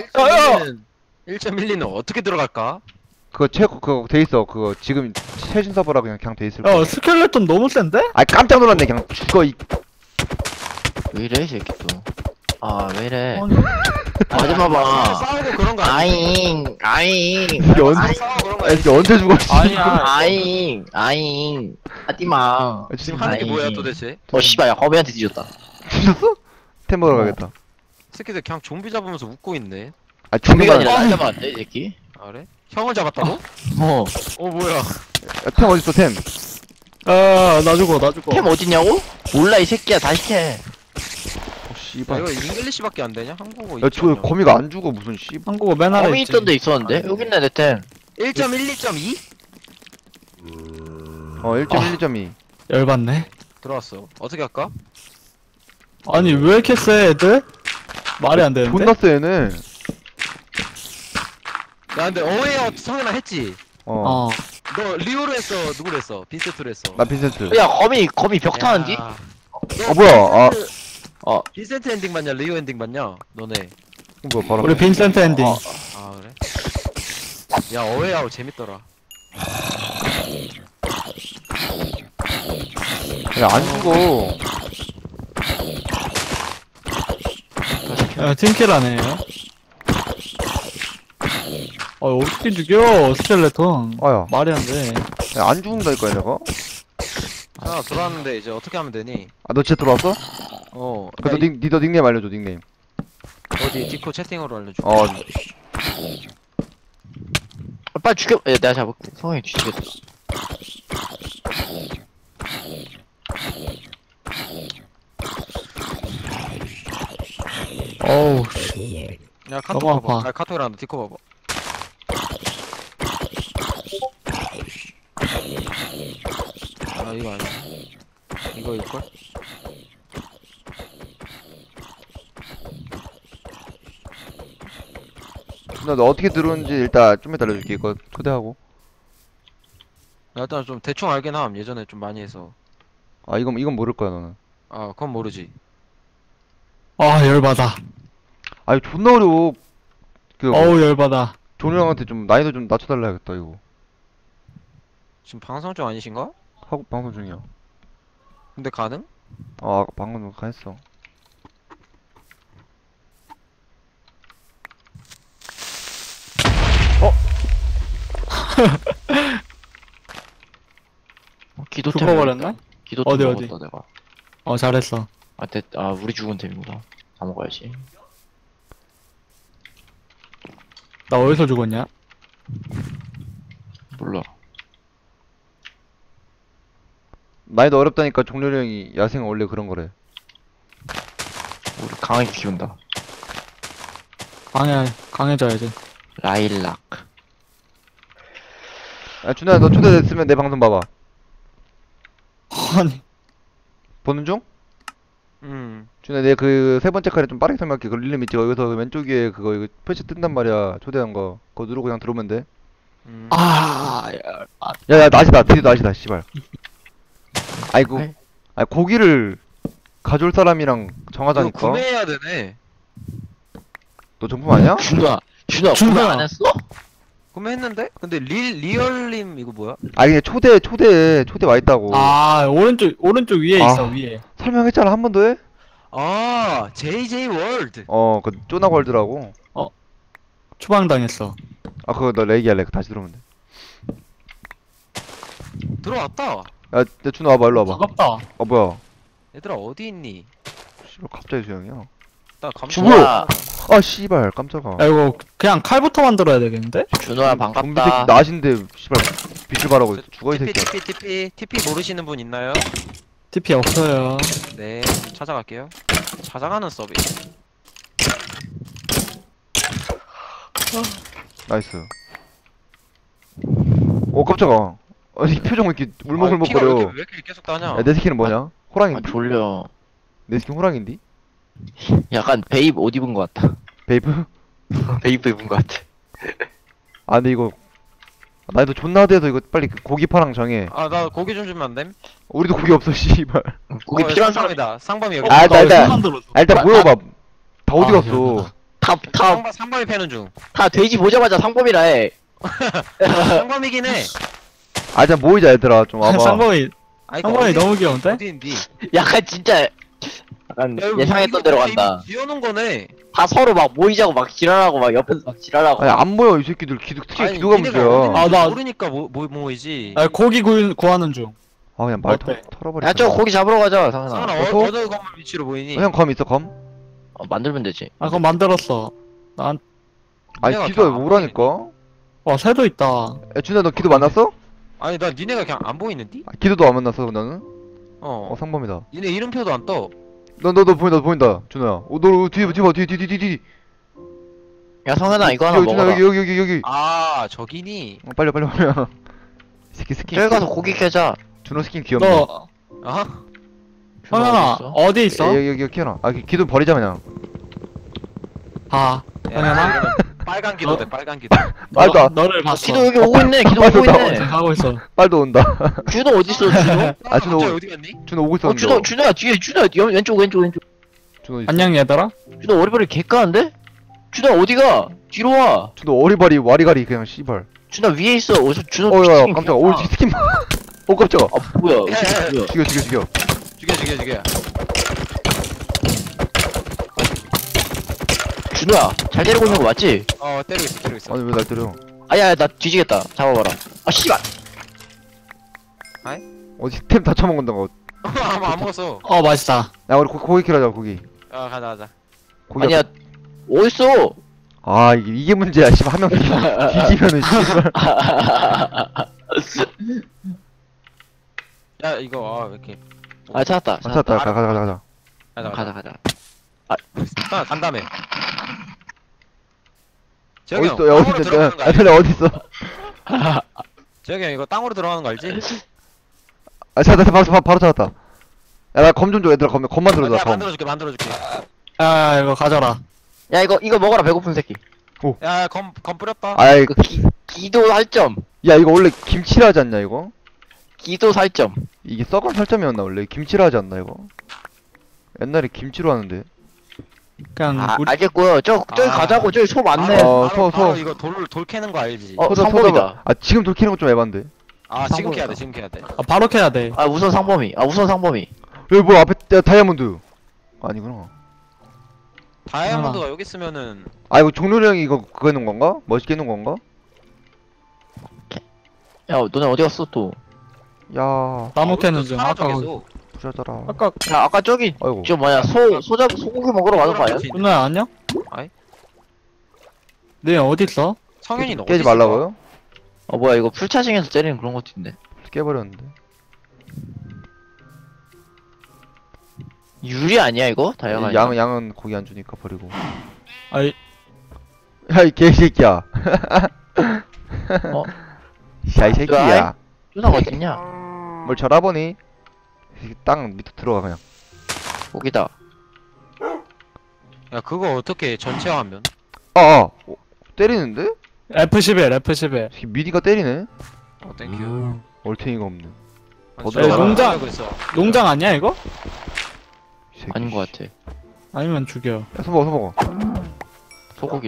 1.12는 어떻게 들어갈까? 그거 돼 있어. 그거 지금 최신 서버라 그냥 돼 있을 거야. 스켈레톤 너무 센데? 아 깜짝 놀랐네. 그냥 죽어 이. 왜 이래 이 새끼 또. 아 왜 이래? 아니, 하지 마봐. 싸우고 그런 거 아니야? 아잉 이게 언제 싸우고 그런 거 아, 이게 언제 죽어? 아잉 하지마. 지금 하는 게 뭐야 아잉. 도대체? 씨발 야 허비한테 뒤졌다. 뒤졌어? 템 먹으러 가겠다. 새끼들 그냥 좀비 잡으면서 웃고 있네. 아 좀비가 죽는 아니라 거 날 잡았는데 이 새끼. 아, 그래? 형을 잡았다고? 어. 뭐야? 템 어딨어 템? 나 죽어. 캠 어딨냐고? 몰라 이 새끼야 다시 캐. 씨발. 이거 잉글리시밖에 안 되냐? 한국어 야, 저 거미가 안 죽어 무슨 씨. 한국어 맨 아래 범위 있지. 있던 데 있었는데? 여기 있네, 내 템. 1.12.2? 1.12.2. 열받네. 들어왔어. 어떻게 할까? 아니 왜 이렇게 세 애들? 말이 안 되는데? 존나 세 얘네. 야 근데 어웨어 성현아 했지? 어. 너 리오로 했어? 누구로 했어? 빈센트로 했어? 나 빈센트. 야, 거미 벽 타는디? 야. 뭐야, 빈센트 엔딩 맞냐? 리오 엔딩 맞냐? 너네. 뭐야, 바로. 우리 빈센트 엔딩. 아 그래? 야 어웨어 재밌더라. 야, 안 죽어. 팀킬 하네요. 어떻게 죽여 스켈레톤. 아야. 말이 안 돼. 야, 안 죽는다니까, 얘네가. 아 들어왔는데 이제 어떻게 하면 되니? 아, 너 진짜 들어왔어? 어. 너 닉네임 알려줘, 닉네임. 어디 디코 채팅으로 알려줘. 빨리 죽여. 야, 내가 잡을게. 성현이 죽이겠다. 어우 야 카톡 너무 봐봐. 아파. 아 카톡이란다. 디코 봐봐. 아 이거 아니야. 이거일걸? 너 어떻게 들어오는지 일단 좀 이따 알려줄게. 이거 초대하고. 나 일단 좀 대충 알긴 함. 예전에 좀 많이 해서. 아, 이건 모를 거야, 너는. 아 그건 모르지. 아 열받아. 아, 이거 존나 어려워. 어우 열받아. 존우 형한테 좀 난이도 좀 낮춰달라야겠다, 이거. 지금 방송 중 아니신가? 하고 방송 중이야. 근데 가능? 아, 방금 했어. 기도템. 죽어버렸나? 기도템 어디, 먹었다, 어디? 내가. 잘했어. 우리 죽은 템이구나. 다 먹어야지. 나 어디서 죽었냐? 몰라. 난이도 어렵다니까 종렬이 형이 야생 원래 그런 거래. 우리 강하게 키운다. 강해져야지. 라일락. 야, 준호야, 너 초대됐으면 내 방송 봐봐. 아니 보는 중? 음. 준호야, 내 그 세 번째 칸에 좀 빠르게 설명할게. 그 릴름 있지? 거기서 그 왼쪽 위에 그거 이거 표시 뜬단 말이야. 초대한 거. 그거 누르고 그냥 들어오면 돼. 야, 낫이다. 드디어 낫이다, 씨발. 아이고. 네? 아, 고기를 가져올 사람이랑 이거 정하자니까. 구매해야 되네. 너 정품 아니야? 준호야, 준호야. 구매 안 했어? 구매했는데? 근데 리얼님 이거 뭐야? 아, 이게 초대 와 있다고. 오른쪽 위에 아. 있어 위에. 설명했잖아. 한 번 더 해? 아 JJ 월드. 그 쪼나월드라고. 추방당했어. 아, 그거 너 레기할래. 다시 들어오면 돼. 들어왔다. 야, 내 준호 와봐. 일로 와봐. 반갑다. 뭐야. 얘들아 어디 있니? 씨발, 갑자기 수영이야. 나 감정. 준호야, 아, 씨발, 깜짝아. 야 이거 그냥 칼부터 만들어야 되겠는데? 준호야 좀비 새끼 반갑다. 낫인데, 씨발, 빛을 발하고 죽어, 이 TP 새끼야. TP 모르시는 분 있나요? TP 없어요. 네, 찾아갈게요. 찾아가는 서비스. 나이스. 오, 깜짝아. 아니, 표정 왜 이렇게 피가 왜 울먹울먹거려. 이렇게 계속 따냐? 야, 내 스킨은 뭐냐? 아, 호랑인디? 졸려. 내 스킨 호랑인디? 약간 베이브 옷 입은 것 같다. 베이프? 베이브 입은 것 같아. 아, 근데 이거 나도 존나 돼서 이거 빨리 그 고기파랑 정해. 아, 나 고기 좀 주면 안 됨? 우리도 고기 없어, 씨발. 고기 필요한 사람 상범이다. 상범이 여기. 아, 있다. 일단 모여봐. 다 어디 아, 갔어? 상범이 패는 중. 다 돼지 보자마자 상범이라 해. 상범이긴 해. 아, 일단 모이자, 얘들아. 좀 와봐. 쌍범이 아, 이거 쌍범이 어디- 너무 귀여운데? 어디 있니? 약간 진짜 약간 야, 이거 예상했던 이거 대로 이미 간다. 지어놓은 거네. 다 서로 막 모이자고 막 지랄하고 막 옆에서 막 지랄하고. 아니, 안 모여, 이 새끼들. 특히 아니, 기도가 니네가 문제야. 어딘지 아, 나- 모르니까 모이지. 고기 구하는 중. 아, 그냥 말 어때? 털어버려. 야, 저 고기 잡으러 가자, 상현아. 상현아, 어서? 어느 건물 위치로 보이니? 형, 검 있어, 검? 만들면 되지. 그럼 만들었어. 아니, 니네가 기도에 다안 오라니까? 새도 있다. 야, 준아, 너 기도 만났어? 아니, 나 니네가 그냥 안 보이는디? 기도도 안 만났어, 너는? 어. 상범이다. 니네 이름표도 안 떠. 너 보인다 준호야. 너 뒤에 봐 뒤. 야 성현아 이거 하나 준호 먹어라. 여기. 아 저기니. 빨리. 이 새끼 스킨. 저기 가서 고기 캐자. 준호 스킨 귀엽네. 너 어? 성현아 어딨어? 어디 있어? 여기 키워놔. 아 기둥 버리자 그냥. 봐 성현아 야, 빨간 기도대 빨간 기도. 말도 안- 너를 봤어. 기도 여기 오고 있네. 기도 맞아, 오고 나 있네. 가고 있어. 빨도 온다. 준호 어딨어 준호? 아, 준호. 갑자기 어디 갔니? 준호 오고 어 있었는데. 준호야 뒤에 준호야 왼쪽. 준호 있어. 안녕 얘들아. 준호 어리버리 개까는데? 준호 어디가? 뒤로 와. 준호 어리바리 와리가리 그냥 씨발. 준호 위에 있어. 어디서 준호 어야 스킨 깜짝아. 개까. 오 스킨. 오 깜짝아. 아 뭐야? 이 새끼 뭐야? 죽여. 죽여. 준호야 잘 데리고 있는 거 맞지? 때리고 있어. 아니 왜 날 때려? 아야 나 뒤지겠다. 잡아봐라. 아 씨발. 어디 템 다 처먹는다고. 안 먹었어. 맛있다. 야 우리 고기 키러 가자 고기. 가자. 고기. 아니야 어딨어? 아 이게 문제야. 씨발 한명 뒤지면은 씨발. 야 이거 왜 이렇게. 아 찾았다. 안 찾았다. 가자. 가자. 간다며. 어디 재혁이 형 있어? 야 어디 땅으로 있어? 들어가는 거 야 알지? 근데 어디 있어? 재혁이 형 이거 땅으로 들어가는 거 알지? 아 찾았다. 바로 찾았다. 야 나 검 좀 줘 얘들아. 검 만들어줘. 내가 검. 만들어줄게. 야 이거 가져라. 야 이거 먹어라 배고픈 새끼. 야 검 뿌렸다. 아이 그 기도 살점. 야 이거 원래 김치라 하지 않냐 이거? 기도 살점. 이게 썩은 살점이었나 원래? 김치라 하지 않나 이거? 옛날에 김치로 하는데. 그냥 아 우리 알겠고요. 저기 아. 가자고. 저기 소 많네. 어, 바로 소. 이거 돌 캐는 거 알지? 상범이다. 아 지금 돌 캐는 거 좀 에반데. 아 지금 캐야 돼. 바로 캐야 돼. 아 우선 상범이. 여기 뭐 앞에 야, 다이아몬드. 아니구나. 다이아몬드가 여기 있으면은 아 이거 종료령 형이 이거 그거 해놓은 건가? 멋있게 해놓은 건가? 야 너네 어디 갔어 또? 야 나무 캐는 중. 사람 아까 쪽에서. 부자더라. 아까 야 아까 저기 아이고. 저 뭐야 소고기 먹으러 가는 거 아니야? 누나야 안녕? 아이. 네 어디 있어? 성현이 너 깨지 어디 있어? 말라고요? 어 뭐야 이거 풀차징해서 때리는 그런 것도 있네. 깨버렸는데. 유리 아니야 이거? 다이아가 양은 고기 안 주니까 버리고. 아이 야 이 개새끼야. 어? 샤이 새끼야. 누나가 어딨냐? 뭘 절하보니? 땅 밑에 들어가 그냥. 거기다. 야 그거 어떻게 전체화하면? 때리는데? F11. 이 미디가 때리네? 땡큐. 얼탱이가 없네. 아니, 들어가. 저거 농장. 하고 있어. 농장 아니야 이거? 이 새끼. 아닌 것 같아. 아니면 죽여. 야 손먹어. 소고기.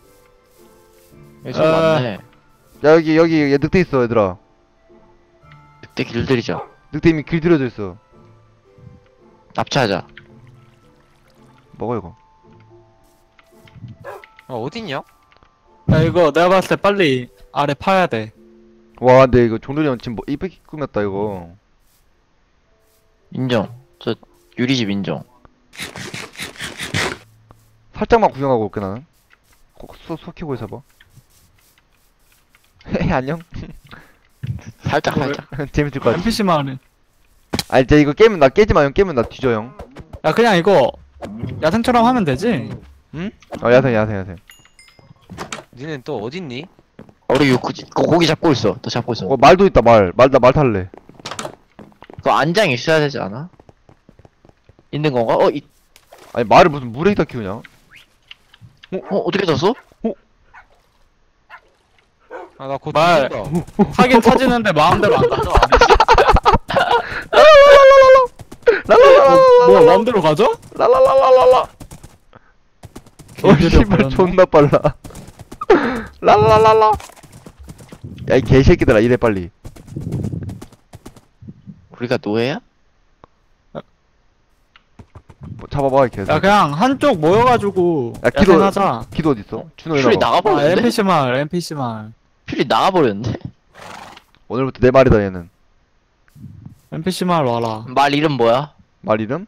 여기 소 어. 많네. 야 여기 얘 늑대 있어 얘들아. 늑대 길들이자. 늑대 이미 길들여져 있어. 납치하자. 먹어 이거. 어딨냐? 야 이거 내가 봤을 때 빨리 아래 파야 돼. 와 근데 이거 종료령 형 지금 뭐 이쁘게 꾸몄다 이거. 인정. 저 유리집 인정. 살짝만 구경하고 올게 나는. 소 키고 있어봐. 안녕. 살짝. 재밌을 것 같아. NPC 마을은. 아 이제 이거 깨면 나 깨지마 형. 깨면 나 뒤져 형. 야 그냥 이거 야생처럼 하면 되지. 야생. 니는 또 어딨니? 우리 이거 고기 잡고 있어. 너 잡고 있어. 말도 있다 말. 나 말 탈래. 그거 안장 있어야 되지 않아? 있는 건가? 아니 말을 무슨 물에다 키우냐? 어떻게 졌어? 아나곧 말. 하긴 타지는데 마음대로 안 가져. 뭐 마음대로 가져? 랄랄랄랄랄라. 길들여 씨발 버렸네. 존나 빨라. 랄랄랄라. 야 이 개새끼들아 이래 빨리. 우리가 노예야? 뭐 잡아봐 이 개새끼. 야 그냥 한쪽 모여가지고 야, 기도- 야생하자. 기도 어딨어? 준호 퓨리 일어나. 아 나가버렸는데? NPC 마을. 퓨리 나가버렸는데? 오늘부터 내 말이다 얘는. NPC 마을 와라. 말 이름 뭐야? 말 이름?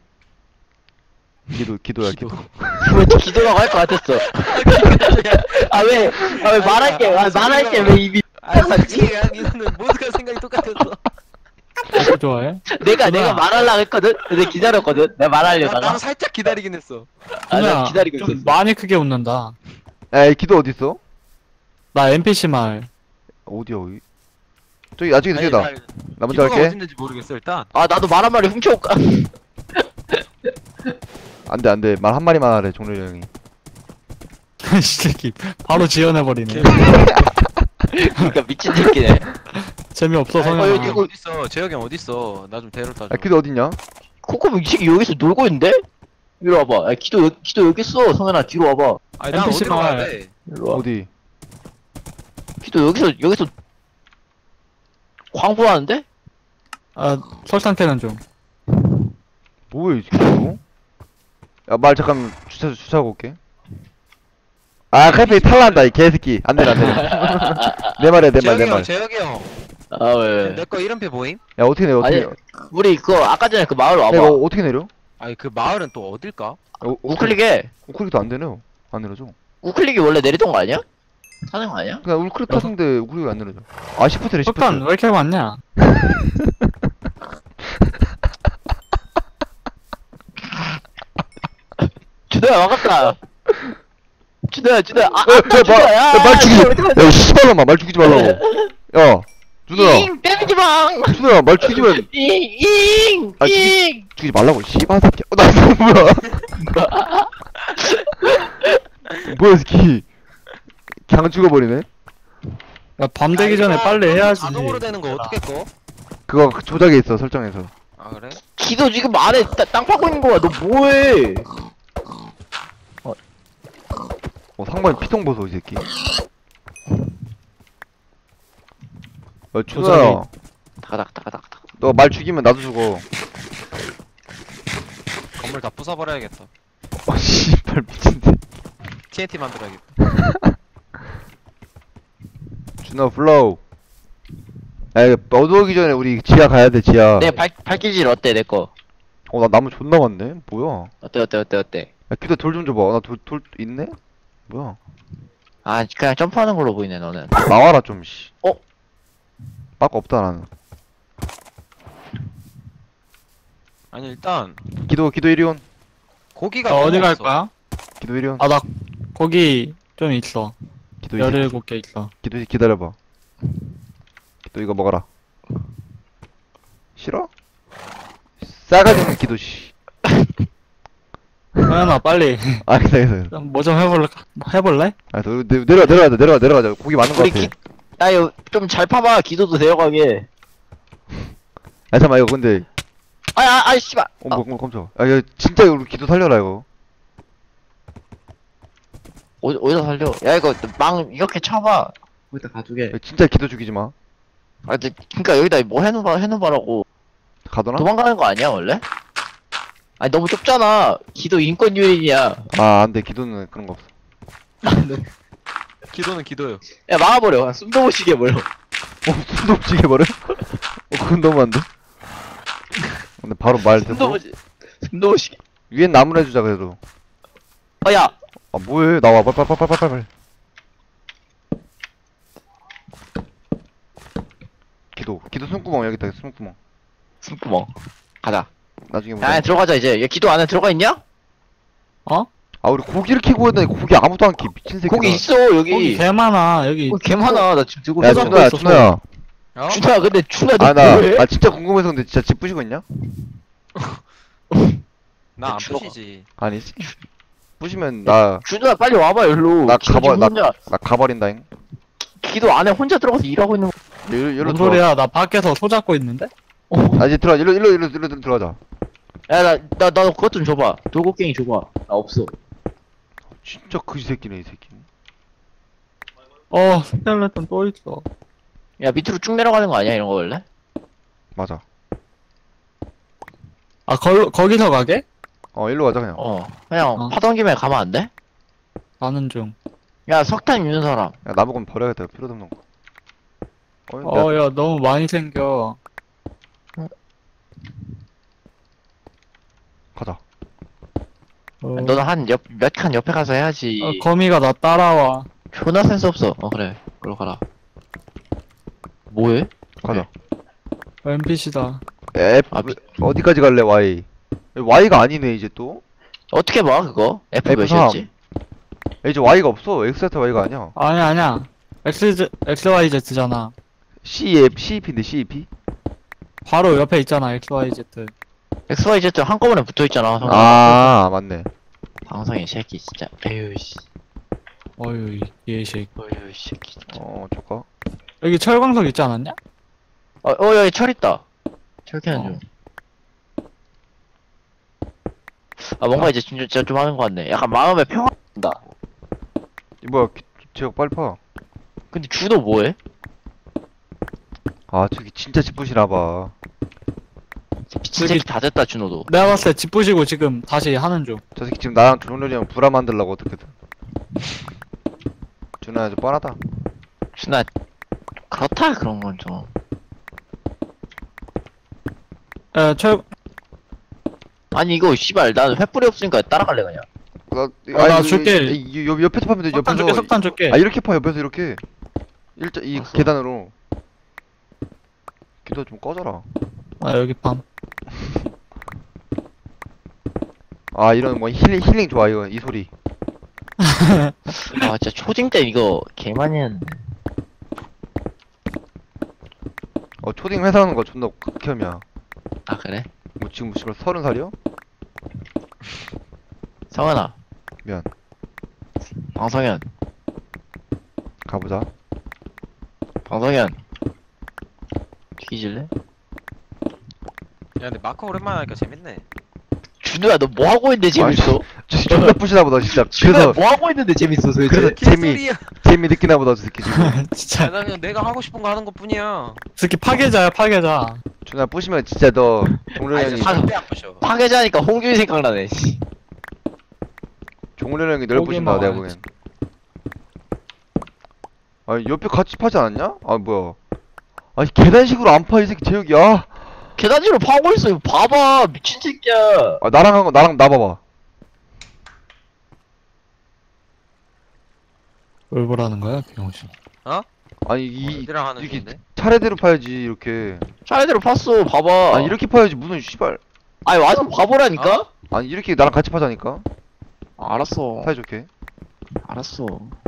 기도야 기도. 왜 기도라고 할 것 같았어. 왜 말할게 왜 입이. 아 솔직히 니는 모두가 생각이 똑같았어. 그렇게 좋아해? 내가 말하려고 했거든? 근데 기다렸거든? 내가 난 말하려다가. 살짝 기다리긴 했어. 아, 나 누나, 기다리고 좀 있었어. 많이 크게 웃는다. 야, 기도 어딨어? 나 NPC 말. 어디야, 여기? 저기, 나중에 아니, 저기다. 나 먼저 기도가 갈게. 어딨는지 모르겠어 일단. 아, 나도 말 한 마리 훔쳐올까? 안 돼, 안 돼. 말 한마리만 하래, 종렬이 형이. 이 새끼 바로 지어내버리네. 그니까 미친 새끼네. 재미없어 아니, 성현아. 이거- 이거 어딨어? 재혁이 형 어딨어? 나 좀 데려다 줘. 야, 기도 어딨냐? 코코보 이 새끼 여기서 놀고 있는데? 이리 와봐. 야, 기도 여기 있어. 성현아, 뒤로 와봐. 아니 난 NPC 어디로 가야 말. 돼? 이리 와. 어디? 기도 여기서 광고하는데? 아 설탕 캐는 중. 뭐야, 이 새끼, 야, 말 잠깐 주차하고 올게. 아, 칼페이 탈란다, 이 개새끼. 안 되네, 안 되네. 내 말이야, 내 말, 재혁이 내 형, 말. 재혁이 형. 아, 왜? 내 거 이름표 보임? 야, 어떻게 내려, 어떻게 아니, 내려? 우리 그거 아까 전에 그 마을 야, 와봐. 이거 어떻게 내려? 아니 그 마을은 또 어딜까? 우클릭해. 우클릭도 안 되네요. 안 내려줘. 우클릭이 원래 내리던 거 아니야? 타는 거 아니야? 그냥 우클릭 탔는데 우클릭이 안 내려져. 아, 시프트래, 석탄 시프트. 왜 이렇게 많냐? 준호야, 와갔다. 준호야. 아, 야, 말 죽이지, 야, 씨발놈아, 말 죽이지 말라고. 야, 준호야, 잉! 때리지 마! 준호야, 말 죽이지 말, 잉! 아, 죽이지 말라고, 씨발 새끼. 나 이거 뭐야? 뭐야, 이 새끼. 그냥 죽어버리네. 야, 밤 되기 전에 빨리 해야지. 자동으로 되는 거 어떻게 꺼? 그거 조작에 있어, 설정에서. 아 그래? 기도 지금 안에 땅 파고 있는 거야. 너 뭐해? 상반에 피통 보소, 이 새끼. 준호야, 타가닥. 너 말 죽이면 나도 죽어. 건물 다 부숴버려야겠다. 씨발, 미친데. TNT 만들어야겠다. 준호, 플로우. 야, 이거 어두워기 전에 우리 지하 가야 돼, 지하. 내 발길질 어때, 내 거? 나 나무 존나 많네? 뭐야? 어때? 야, 기도 돌 좀 줘봐. 나 돌 있네? 뭐야? 아, 그냥 점프하는 걸로 보이네, 너는. 나와라, 좀, 씨. 어? 빠꾸 없다, 나는. 아니 일단 기도 이리 온. 고기가 나 어디 너무 갈 없어. 거야? 기도 이리 온. 아 나 거기 좀 있어. 기도 이 새끼. 17개 있어. 기도 기다려봐. 기도 이거 먹어라. 싫어? 싸가지 없는 기도, 씨. 성현아 빨리 알겠어. 뭐 좀 해볼래? 알겠어. 우리 내려가자. 고기 많은 거 우리 같아. 야, 이거 좀 잘 파봐. 기도도 데려가게. 야, 잠깐만, 이거 근데. 씨발. 깜짝. 야, 이거 진짜 우리 기도 살려라, 이거. 어디다 살려? 야, 이거 망 이렇게 쳐봐. 거기다 가두게. 야, 진짜 기도 죽이지 마. 아, 그니까 여기다 뭐 해놓으라고. 가더나? 도망가는 거 아니야, 원래? 아니, 너무 좁잖아. 기도 인권 유인이야. 아, 안 돼. 기도는 그런 거 없어. 기도는 기도요. 야, 막아버려. 숨도 못 쉬게 해버려. 숨도 못 쉬게 버려? 그건 너무 안 돼. 근데 바로 말 됐어. 숨도 못 쉬게. 위엔 나무를 해주자, 그래도. 야. 아, 뭐해. 나와. 빨리. 기도 숨구멍, 여기 있다, 숨구멍. 숨구멍. 가자. 나중에 야, 보자. 안에 들어가자, 이제. 야, 기도 안에 들어가 있냐? 어? 아, 우리 고기를 키고 있는데 고기 아무도 안 키. 미친 새끼. 거기 있어, 여기. 거기 개 많아 여기. 거기 개 많아. 나 지금 들고 야, 있어. 해산도 준호야. 어? 준호야, 근데 준호야, 너 아, 뭐해? 진짜 궁금해서 근데 진짜 집 부시고 있냐? 나 안 주먹. 푸시지. 아니지. 부시면 나 준호야, 빨리 와봐, 일로. 나 기도 가버- 지금 혼자, 가버린다잉. 기도 안에 혼자 들어가서 일하고 있는 거. 일로 뭔 들어. 소리야? 나 밖에서 소 잡고 있는데? 아, 이제 들어가. 일로 들어가자. 야, 나 그것 좀 줘봐. 돌고갱이 줘봐. 나 없어. 진짜 그지 새끼네, 이 새끼. 스켈레톤 또 있어. 야, 밑으로 쭉 내려가는 거 아니야, 이런 거 원래? 맞아. 아 거기서 가게? 일로 가자, 그냥. 그냥 어. 파던 김에 가면 안 돼? 가는 중. 야, 석탄 있는 사람. 야, 나무건 버려야겠다. 필요도 없는 거. 야 너무 많이 생겨. 가자. 너는 몇 칸 옆에 가서 해야지. 거미가 나 따라와. 존나 센스 없어. 그래. 그러 가라. 뭐해? 가자. NPC다. F 아, 어디까지 갈래 Y? Y가 아니네 이제 또. 어떻게 봐 그거? F F3. 몇이었지? 이제 Y가 없어. X세트 Y가 아니야. 아니야. XYZ잖아. CEP인데 CEP? 바로 옆에 있잖아, XYZ. XYZ 한꺼번에 붙어있잖아. 아 맞네. 방송인 새끼 진짜. 에휴 씨. 어휴, 이 개새끼. 어휴 씨 새끼 진짜. 저거. 여기 철광석 있지 않았냐? 여기 철 있다. 철 캐는 중. 아 뭔가 이제 진짜 좀 하는 거 같네. 약간 마음의 평화 다 뭐야? 제가 빨리 파. 근데 주도 뭐해? 아 저기 진짜 집부시나봐. 미친 새끼 다 됐다 준호도. 내가 봤을 때 집 부시고 지금 다시 하는 중. 저 새끼 지금 나랑 종렬이 형 불화 만들려고 어떻게든. 준호야 좀 뻔하다. 준아 그렇다 그런 건 좀. 아니 이거 씨발 나는 횃불이 없으니까 따라갈래 그냥. 나 줄게. 옆에서 파면 되지. 석탄 옆에서. 줄게, 석탄 줄게. 아 이렇게 파 옆에서 이렇게. 이 알았어. 계단으로. 기도 좀 꺼져라. 아, 여기 밤. 아 이런 뭐 힐링 좋아 이거 이 소리. 아 진짜 초딩 때 이거 개 많이 했는데. 초딩 회사하는 거 존나 극혐이야. 아 그래? 뭐 지금 씨발 30살이야? 성현아. 미안. 방성현. 가보자. 방성현. 뒤질래? 야 근데 마크 오랜만에 하니까 재밌네. 준우야 너 뭐 하고 있는데 재밌어? 저 새끼 존나 부시나 보다 진짜. 준우야 그래서 뭐 하고 있는데 재밌어 도대체? 그래서 개소리야. 재미 느끼나 보다 저 새끼 지금. 진짜. 야, 나 그냥 내가 하고 싶은 거 하는 것 뿐이야. 특히 파괴자야, 파괴자. 준아 부시면 진짜 너 종렬 아니 형이 절대 안 부셔. 파괴자니까 홍준이 생각나네. 씨. 종렬 형이 널 부신다 내가 보기엔. 아니 옆에 같이 파지 않았냐? 아 뭐야? 아니 계단식으로 안 파 이 새끼 제육이야. 계단지로 파고 있어. 이거 봐봐 미친 새끼야. 아 나랑 한 거 나랑 나 봐봐. 뭘 보라는 거야, 병신. 아니 이 얘들랑 하는 이게 중인데. 차례대로 파야지 이렇게. 차례대로 팠어. 봐봐. 아니 이렇게 파야지 무슨 씨발. 아니 와서 봐보라니까. 아니 이렇게 나랑 같이 파자니까. 알았어. 사이좋게. 알았어.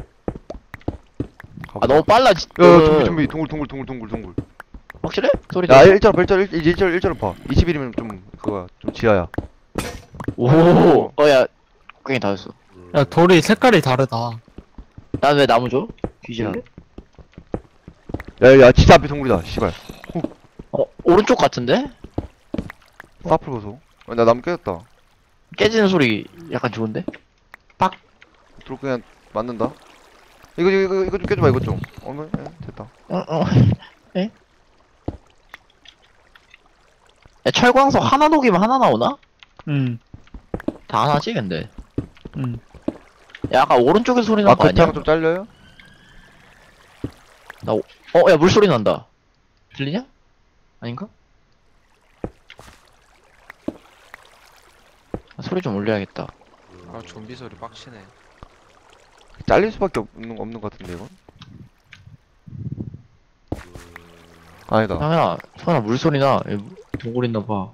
아 가보자. 너무 빨라. 야 준비 동굴. 확실해? 소리 야 들려? 1절 봐. 21이면 좀 그거야 좀 지하야. 오. 야. 곡괭이 다 됐어. 야, 돌이 색깔이 다르다. 난 왜 나무 줘? 뒤질래? 야 진짜 앞에 동굴이다 씨발. 오른쪽 같은데? 사플 보소. 나 나무 깨졌다. 깨지는 소리 약간 좋은데? 들어 그냥 맞는다. 이거 좀 깨줘봐 이거 좀. 됐다. 에? 야, 철광석 하나 녹이면 하나 나오나? 다 하나지 근데. 야 아까 오른쪽에 소리 난 거 아니야? 마크탕 좀 잘려요? 야 물소리 난다. 들리냐? 아닌가? 소리 좀 올려야겠다. 아 좀비 소리 빡치네. 잘릴 수밖에 없는 것 같은데 이건? 아니다. 성현아 물소리 나. 동굴 있나봐.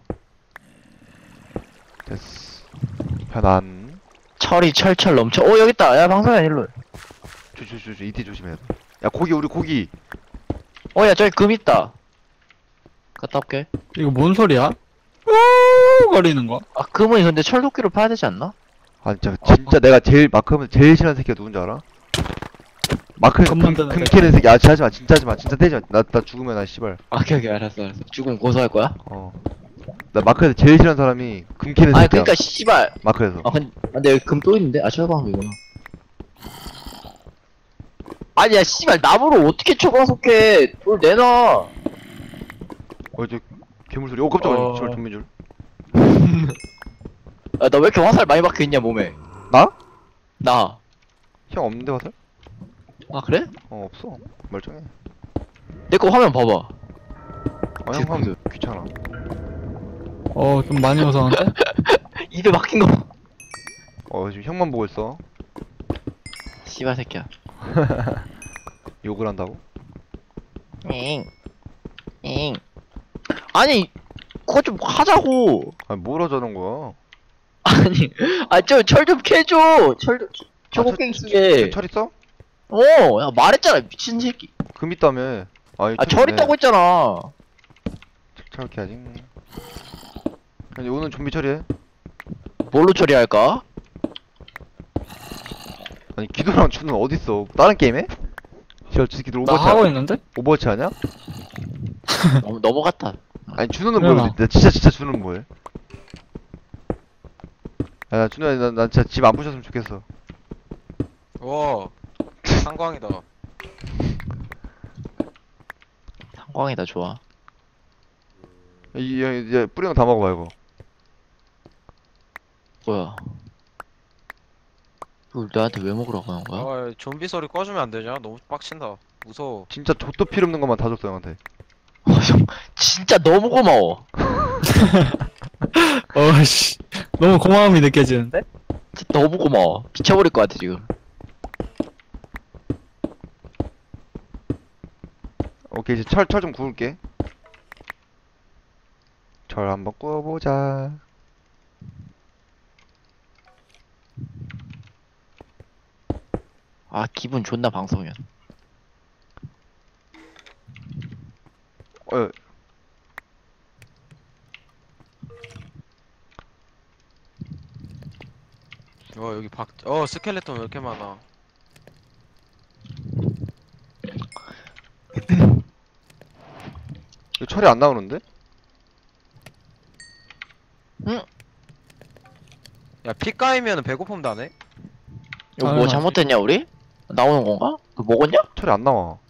됐어. 편안. 철이 철철 넘쳐. 여기 있다. 야 방송현 일로. 이때 조심해야 돼. 야 우리 고기. 야 저기 금 있다. 갔다 올게. 이거 뭔 소리야? 오 거리는 거. 아 금은 근데 철도끼로 파야 되지 않나? 아 진짜 내가 마크하면 제일 싫어하는 새끼가 누군지 알아? 마크에서 금 만드는 금 애. 캐는 새끼. 아 하지마 진짜 하지마 진짜 떼지마. 나 죽으면 나 씨발. 오케이 알았어. 죽으면 고소할 거야? 나 마크에서 제일 싫어하는 사람이 금 캐는 아니 새끼야. 그니까 씨발. 마크에서. 근데 여기 금 또 있는데? 아 철광석이구나. 아니 야 씨발 나무를 어떻게 철광석해? 돌 내놔. 저 괴물 소리. 깜짝이야. 씨발 좀비줄. 야 나 왜 이렇게 화살 많이 박혀있냐 몸에. 나? 나. 형 없는데 화살? 아 그래? 없어. 멀쩡해. 내 거 화면 봐봐. 형 하면 귀찮아. 좀 많이 무서운데? 입에 막힌 거. 지금 형만 보고 있어. 씨발 새끼야. 욕을 한다고? 잉. 아니 저거 좀 하자고. 아니 뭘 하자는 거야? 아니, 저 철 좀 캐줘. 저거 깽 쓰게. 철 있어? 야, 말했잖아, 미친 새끼. 금 있다며. 아니 철 있다고 했잖아. 철 캐야지. 아니 오늘 좀비 처리해. 뭘로 처리할까? 아니 기도랑 준은 어딨어? 다른 게임해? 저 새끼들 나 오버워치 하고 하냐? 있는데? 오버워치 하냐? 넘어갔다. 아니 준호는 그래나. 뭐해? 나 진짜 준호는 뭐해? 야 준호야 난 진짜 집 안 부셨으면 좋겠어. 와 상광이다. 상광이다, 좋아. 이제 뿌리는 거 다 먹어봐 이거. 뭐야. 이걸 나한테 왜 먹으라고 하는 거야? 아 좀비 소리 꺼주면 안 되냐? 너무 빡친다. 무서워. 진짜 족도 필요 없는 것만 다 줬어 형한테. 진짜 너무 고마워. 어씨 너무 고마움이 느껴지는데? 진짜 너무 고마워. 미쳐버릴 것 같아, 지금. 오케이 이제 철 좀 구울게. 철 한번 구워보자. 기분 존나 방송이야. 어, 여기 스켈레톤 왜 이렇게 많아? 이거 철이 안 나오는데? 야 피 까이면은 배고픔 다네? 이거 뭐 당연하지. 잘못했냐, 우리? 나오는 건가? 너 먹었냐? 철이 안 나와.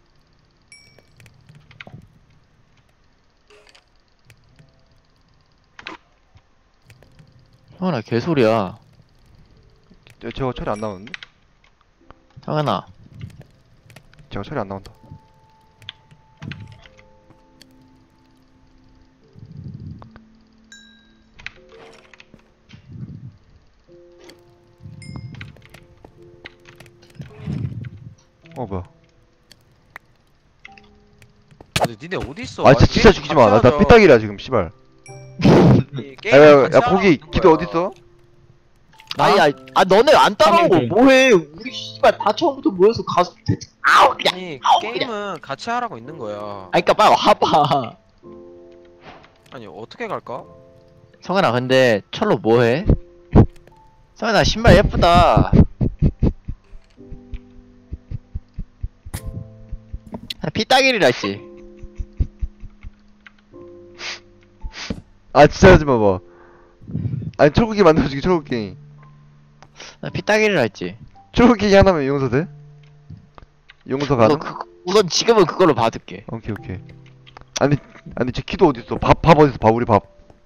상현아, 개소리야. 제가 철이 안 나오는데? 상현아, 제가 철이 안 나온다. 뭐야? 근데 니네 어디 있어? 아 진짜 죽이지 마. 나 삐딱이라 지금 씨발. 야 거기 기도 어디 있어? 너네 안 따라오고 삼인분. 뭐해? 우리 씨발 다 처음부터 모여서 가서 아우 그냥. 아니 아우, 게임은 같이 하라고 있는 거야. 그러니까 빨리 와봐. 아니 어떻게 갈까? 성현아, 근데 철로 뭐해? 성현아, 신발 예쁘다. 피따기리라 했지. 아 진짜 하지 마봐. 아니 철국이 만들어주기 철국이. 피따기리라 했지. 철국이 하나면 용서 돼? 용서 가능? 우선 지금은 그걸로 받을게. 오케이 오케이. 아니 제 키도 어디 있어? 밥 어디 있어? 밥 우리 밥.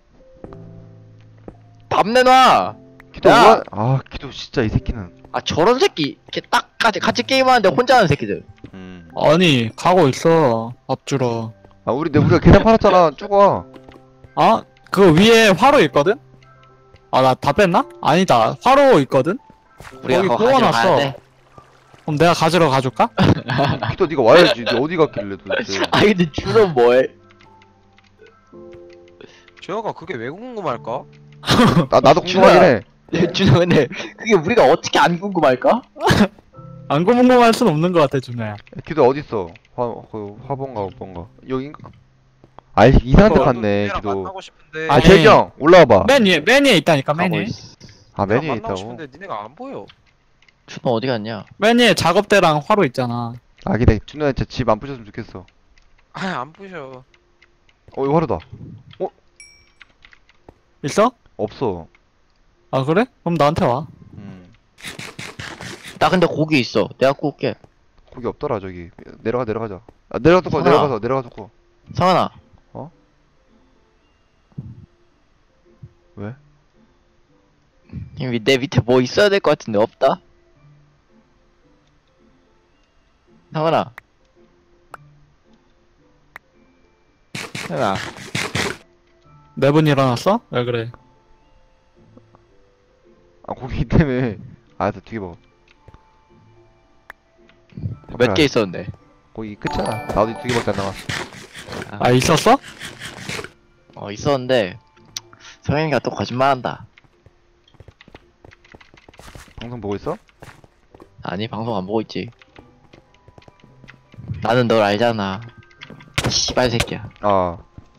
밥 내놔. 키도 야! 우와? 아 키도 진짜 이 새끼는. 저런 새끼 이렇게 딱 같이 게임하는데 혼자 하는 새끼들. 아니 가고 있어 밥 주러. 아 우리가 계란 팔았잖아. 쭉 와. 그 위에 화로 있거든? 나 다 뺐나? 아니다 화로 있거든? 우리가 거기 그거 가지러 구워놨어. 가야 돼. 그럼 내가 가지러 가줄까? 키도 네가 와야지. 너 어디 갔길래 도대체? 근데 주로 뭐해? 재혁아 그게 왜 궁금할까? 나도 궁금하긴 해. 준호, 근데 그게 우리가 어떻게 안 궁금할까? 안 궁금할 순 없는 것 같아 준호야. 키도 어디 있어? 화본가 뭔가 여긴가? 아이 이상한 데 나도 갔네 니네랑 키도. 만나고 싶은데. 아니, 재경 올라와봐. 맨 위에 있다니까 맨 위에. 아 니네랑 메뉴에 만나고 있다고? 싶은데 니네가 안 보여. 준호 어디 갔냐? 맨 위에 작업대랑 화로 있잖아. 아 근데 준호야 진짜 집 안 부셨으면 좋겠어. 안 부셔. 이거 화로다. 있어? 없어. 아 그래? 그럼 나한테 와. 나 근데 고기 있어. 내가 구울게. 거기 없더라 저기. 내려가자. 내려가서 구워. 성아. 내려가서 구워. 성현아. 어? 왜? 내 밑에 뭐 있어야 될 것 같은데 없다? 성현아. 성현아. 네 분 일어났어? 왜 그래? 아 고기 때문에. 알았어 뒤에 먹어. 몇 개 있었는데? 고기 끝이야. 나도 2개밖에 안 남았어. 있었어? 있었는데 성현이가 또 거짓말한다. 방송 보고 있어? 아니 방송 안 보고 있지. 나는 널 알잖아. 씨발 새끼야. 아.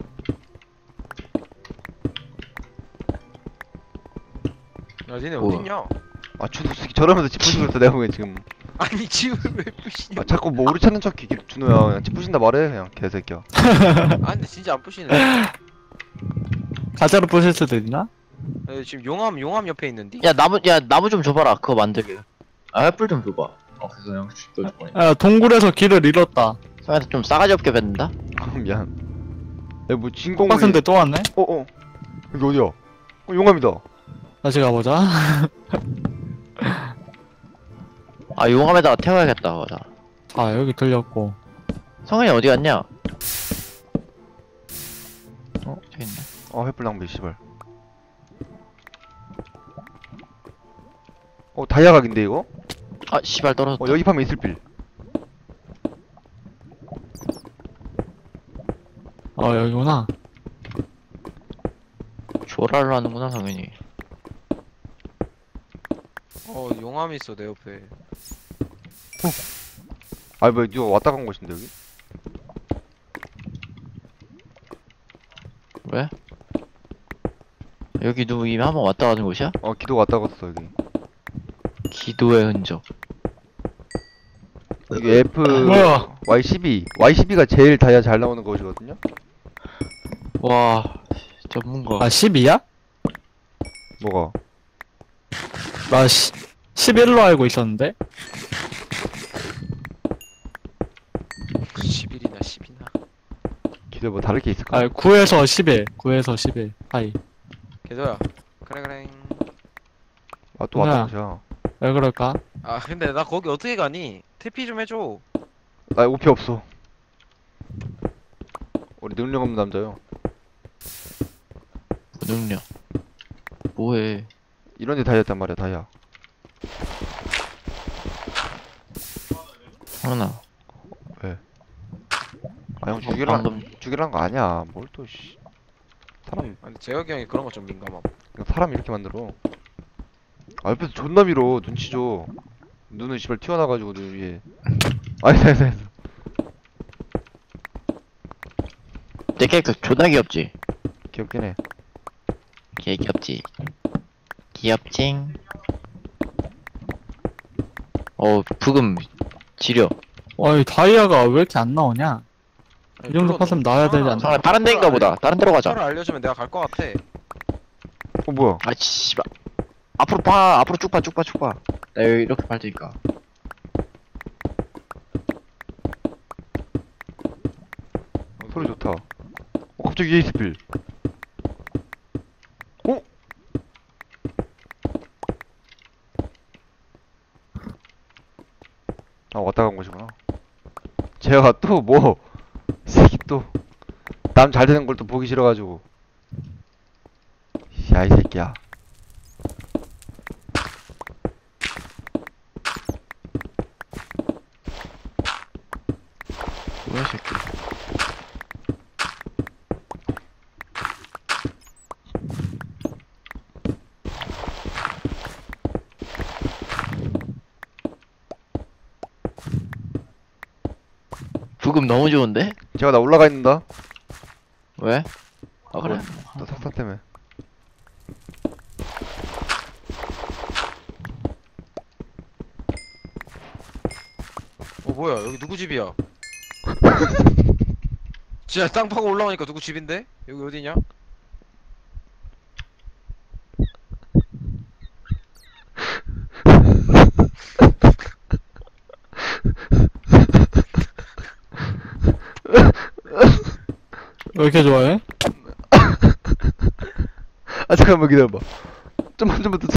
야 니네 뭐야? 어딨냐? 아, 준호 새끼 저러면서 집 부시고 있어, 내가 보기엔 지금. 아니 집을 왜 부시냐? 아, 자꾸 뭐 우리 찾는 척, 준호야. 그냥 집 부신다 말해, 그냥, 개새끼야. 아 근데 진짜 안 부시네. 가짜로 부실 수도 있나? 지금 용암 옆에 있는데? 야 나무 좀 줘봐라. 그거 만들게. 아 횃불 좀 줘봐. 그래서 그냥 줄 거네. 야, 동굴에서 길을 잃었다. 성현이 좀 싸가지 없게 뱉는다. 아, 미안. 야, 뭐, 진공을. 똑같은데 또 왔네? 여기 어디야? 용암이다. 다시 가보자. 아 용암에다가 태워야겠다. 맞아. 아, 여기 들렸고. 성현이 어디 갔냐? 저기 있네. 횃불 낭비, 씨발. 다이아 각인데, 이거? 아 씨발 떨어졌다. 여기 파면 있을 빌. 여기구나. 조라를 하는구나 성현이. 용암 있어 내 옆에. 아, 뭐, 이거 왔다 간 곳인데, 여기? 왜? 여기 누구 이미 한번 왔다 가는 곳이야? 기도 왔다 갔어, 여기. 기도의 흔적. 이게 F, 뭐야? Y12가 제일 다이아 잘 나오는 곳이거든요? 와 전문가. 아, 12야? 뭐가? 나 11로 알고 있었는데? 11이나 10이나. 기도 뭐 다를 게 있을까? 아, 9에서 11. 9에서 11. 하이. 걔도야. 그래. 아, 또 왔다 뭐야? 곳이야. 왜 그럴까? 아 근데 나 거기 어떻게 가니? TP 좀 해줘. 나 오피 없어. 우리 능력 없는 남자요. 무능력. 뭐해? 이런 데 다이아였단 말이야, 다이아. 성현아. 아, 형 죽이란 방금 거 아니야. 뭘 또, 씨. 아니 재혁이 형이 그런 거 좀 민감함. 그냥 사람 이렇게 만들어. 아, 옆에서 존나 밀어. 눈치 줘. 눈은 씨발 튀어나와가지고, 눈 위에. 됐어. 내 캐릭터 존나 귀엽지? 귀엽긴 해. 개 귀엽지? 귀엽징. 부금 지려. 어이, 다이아가 왜 이렇게 안 나오냐? 이 정도 불러, 팠으면 나와야 되지 않나? 성현아 다른 데인가 보다. 다른 데로 가자. 차를 알려주면 내가 갈 것 같아. 뭐야? 아 씨발. 앞으로 봐. 앞으로 쭉 봐. 나 여기 이렇게 밟 테니까. 소리 좋다. 갑자기 위에 있을 빌. 아, 왔다 간 곳이구나. 제가 또 뭐, 이 새끼 또, 남 잘 되는 걸 또 보기 싫어가지고. 야, 이 새끼야. 뭐야 이 새끼. 부금 너무 좋은데? 제가 나 올라가 있는다. 왜? 아 그래. 나 석탄 때문에. 뭐야 여기 누구 집이야? 진짜 땅 파고 올라오니까 누구 집인데? 여기 어디냐? 왜 이렇게 좋아해? 아, 잠깐만 기다려봐. 좀만 더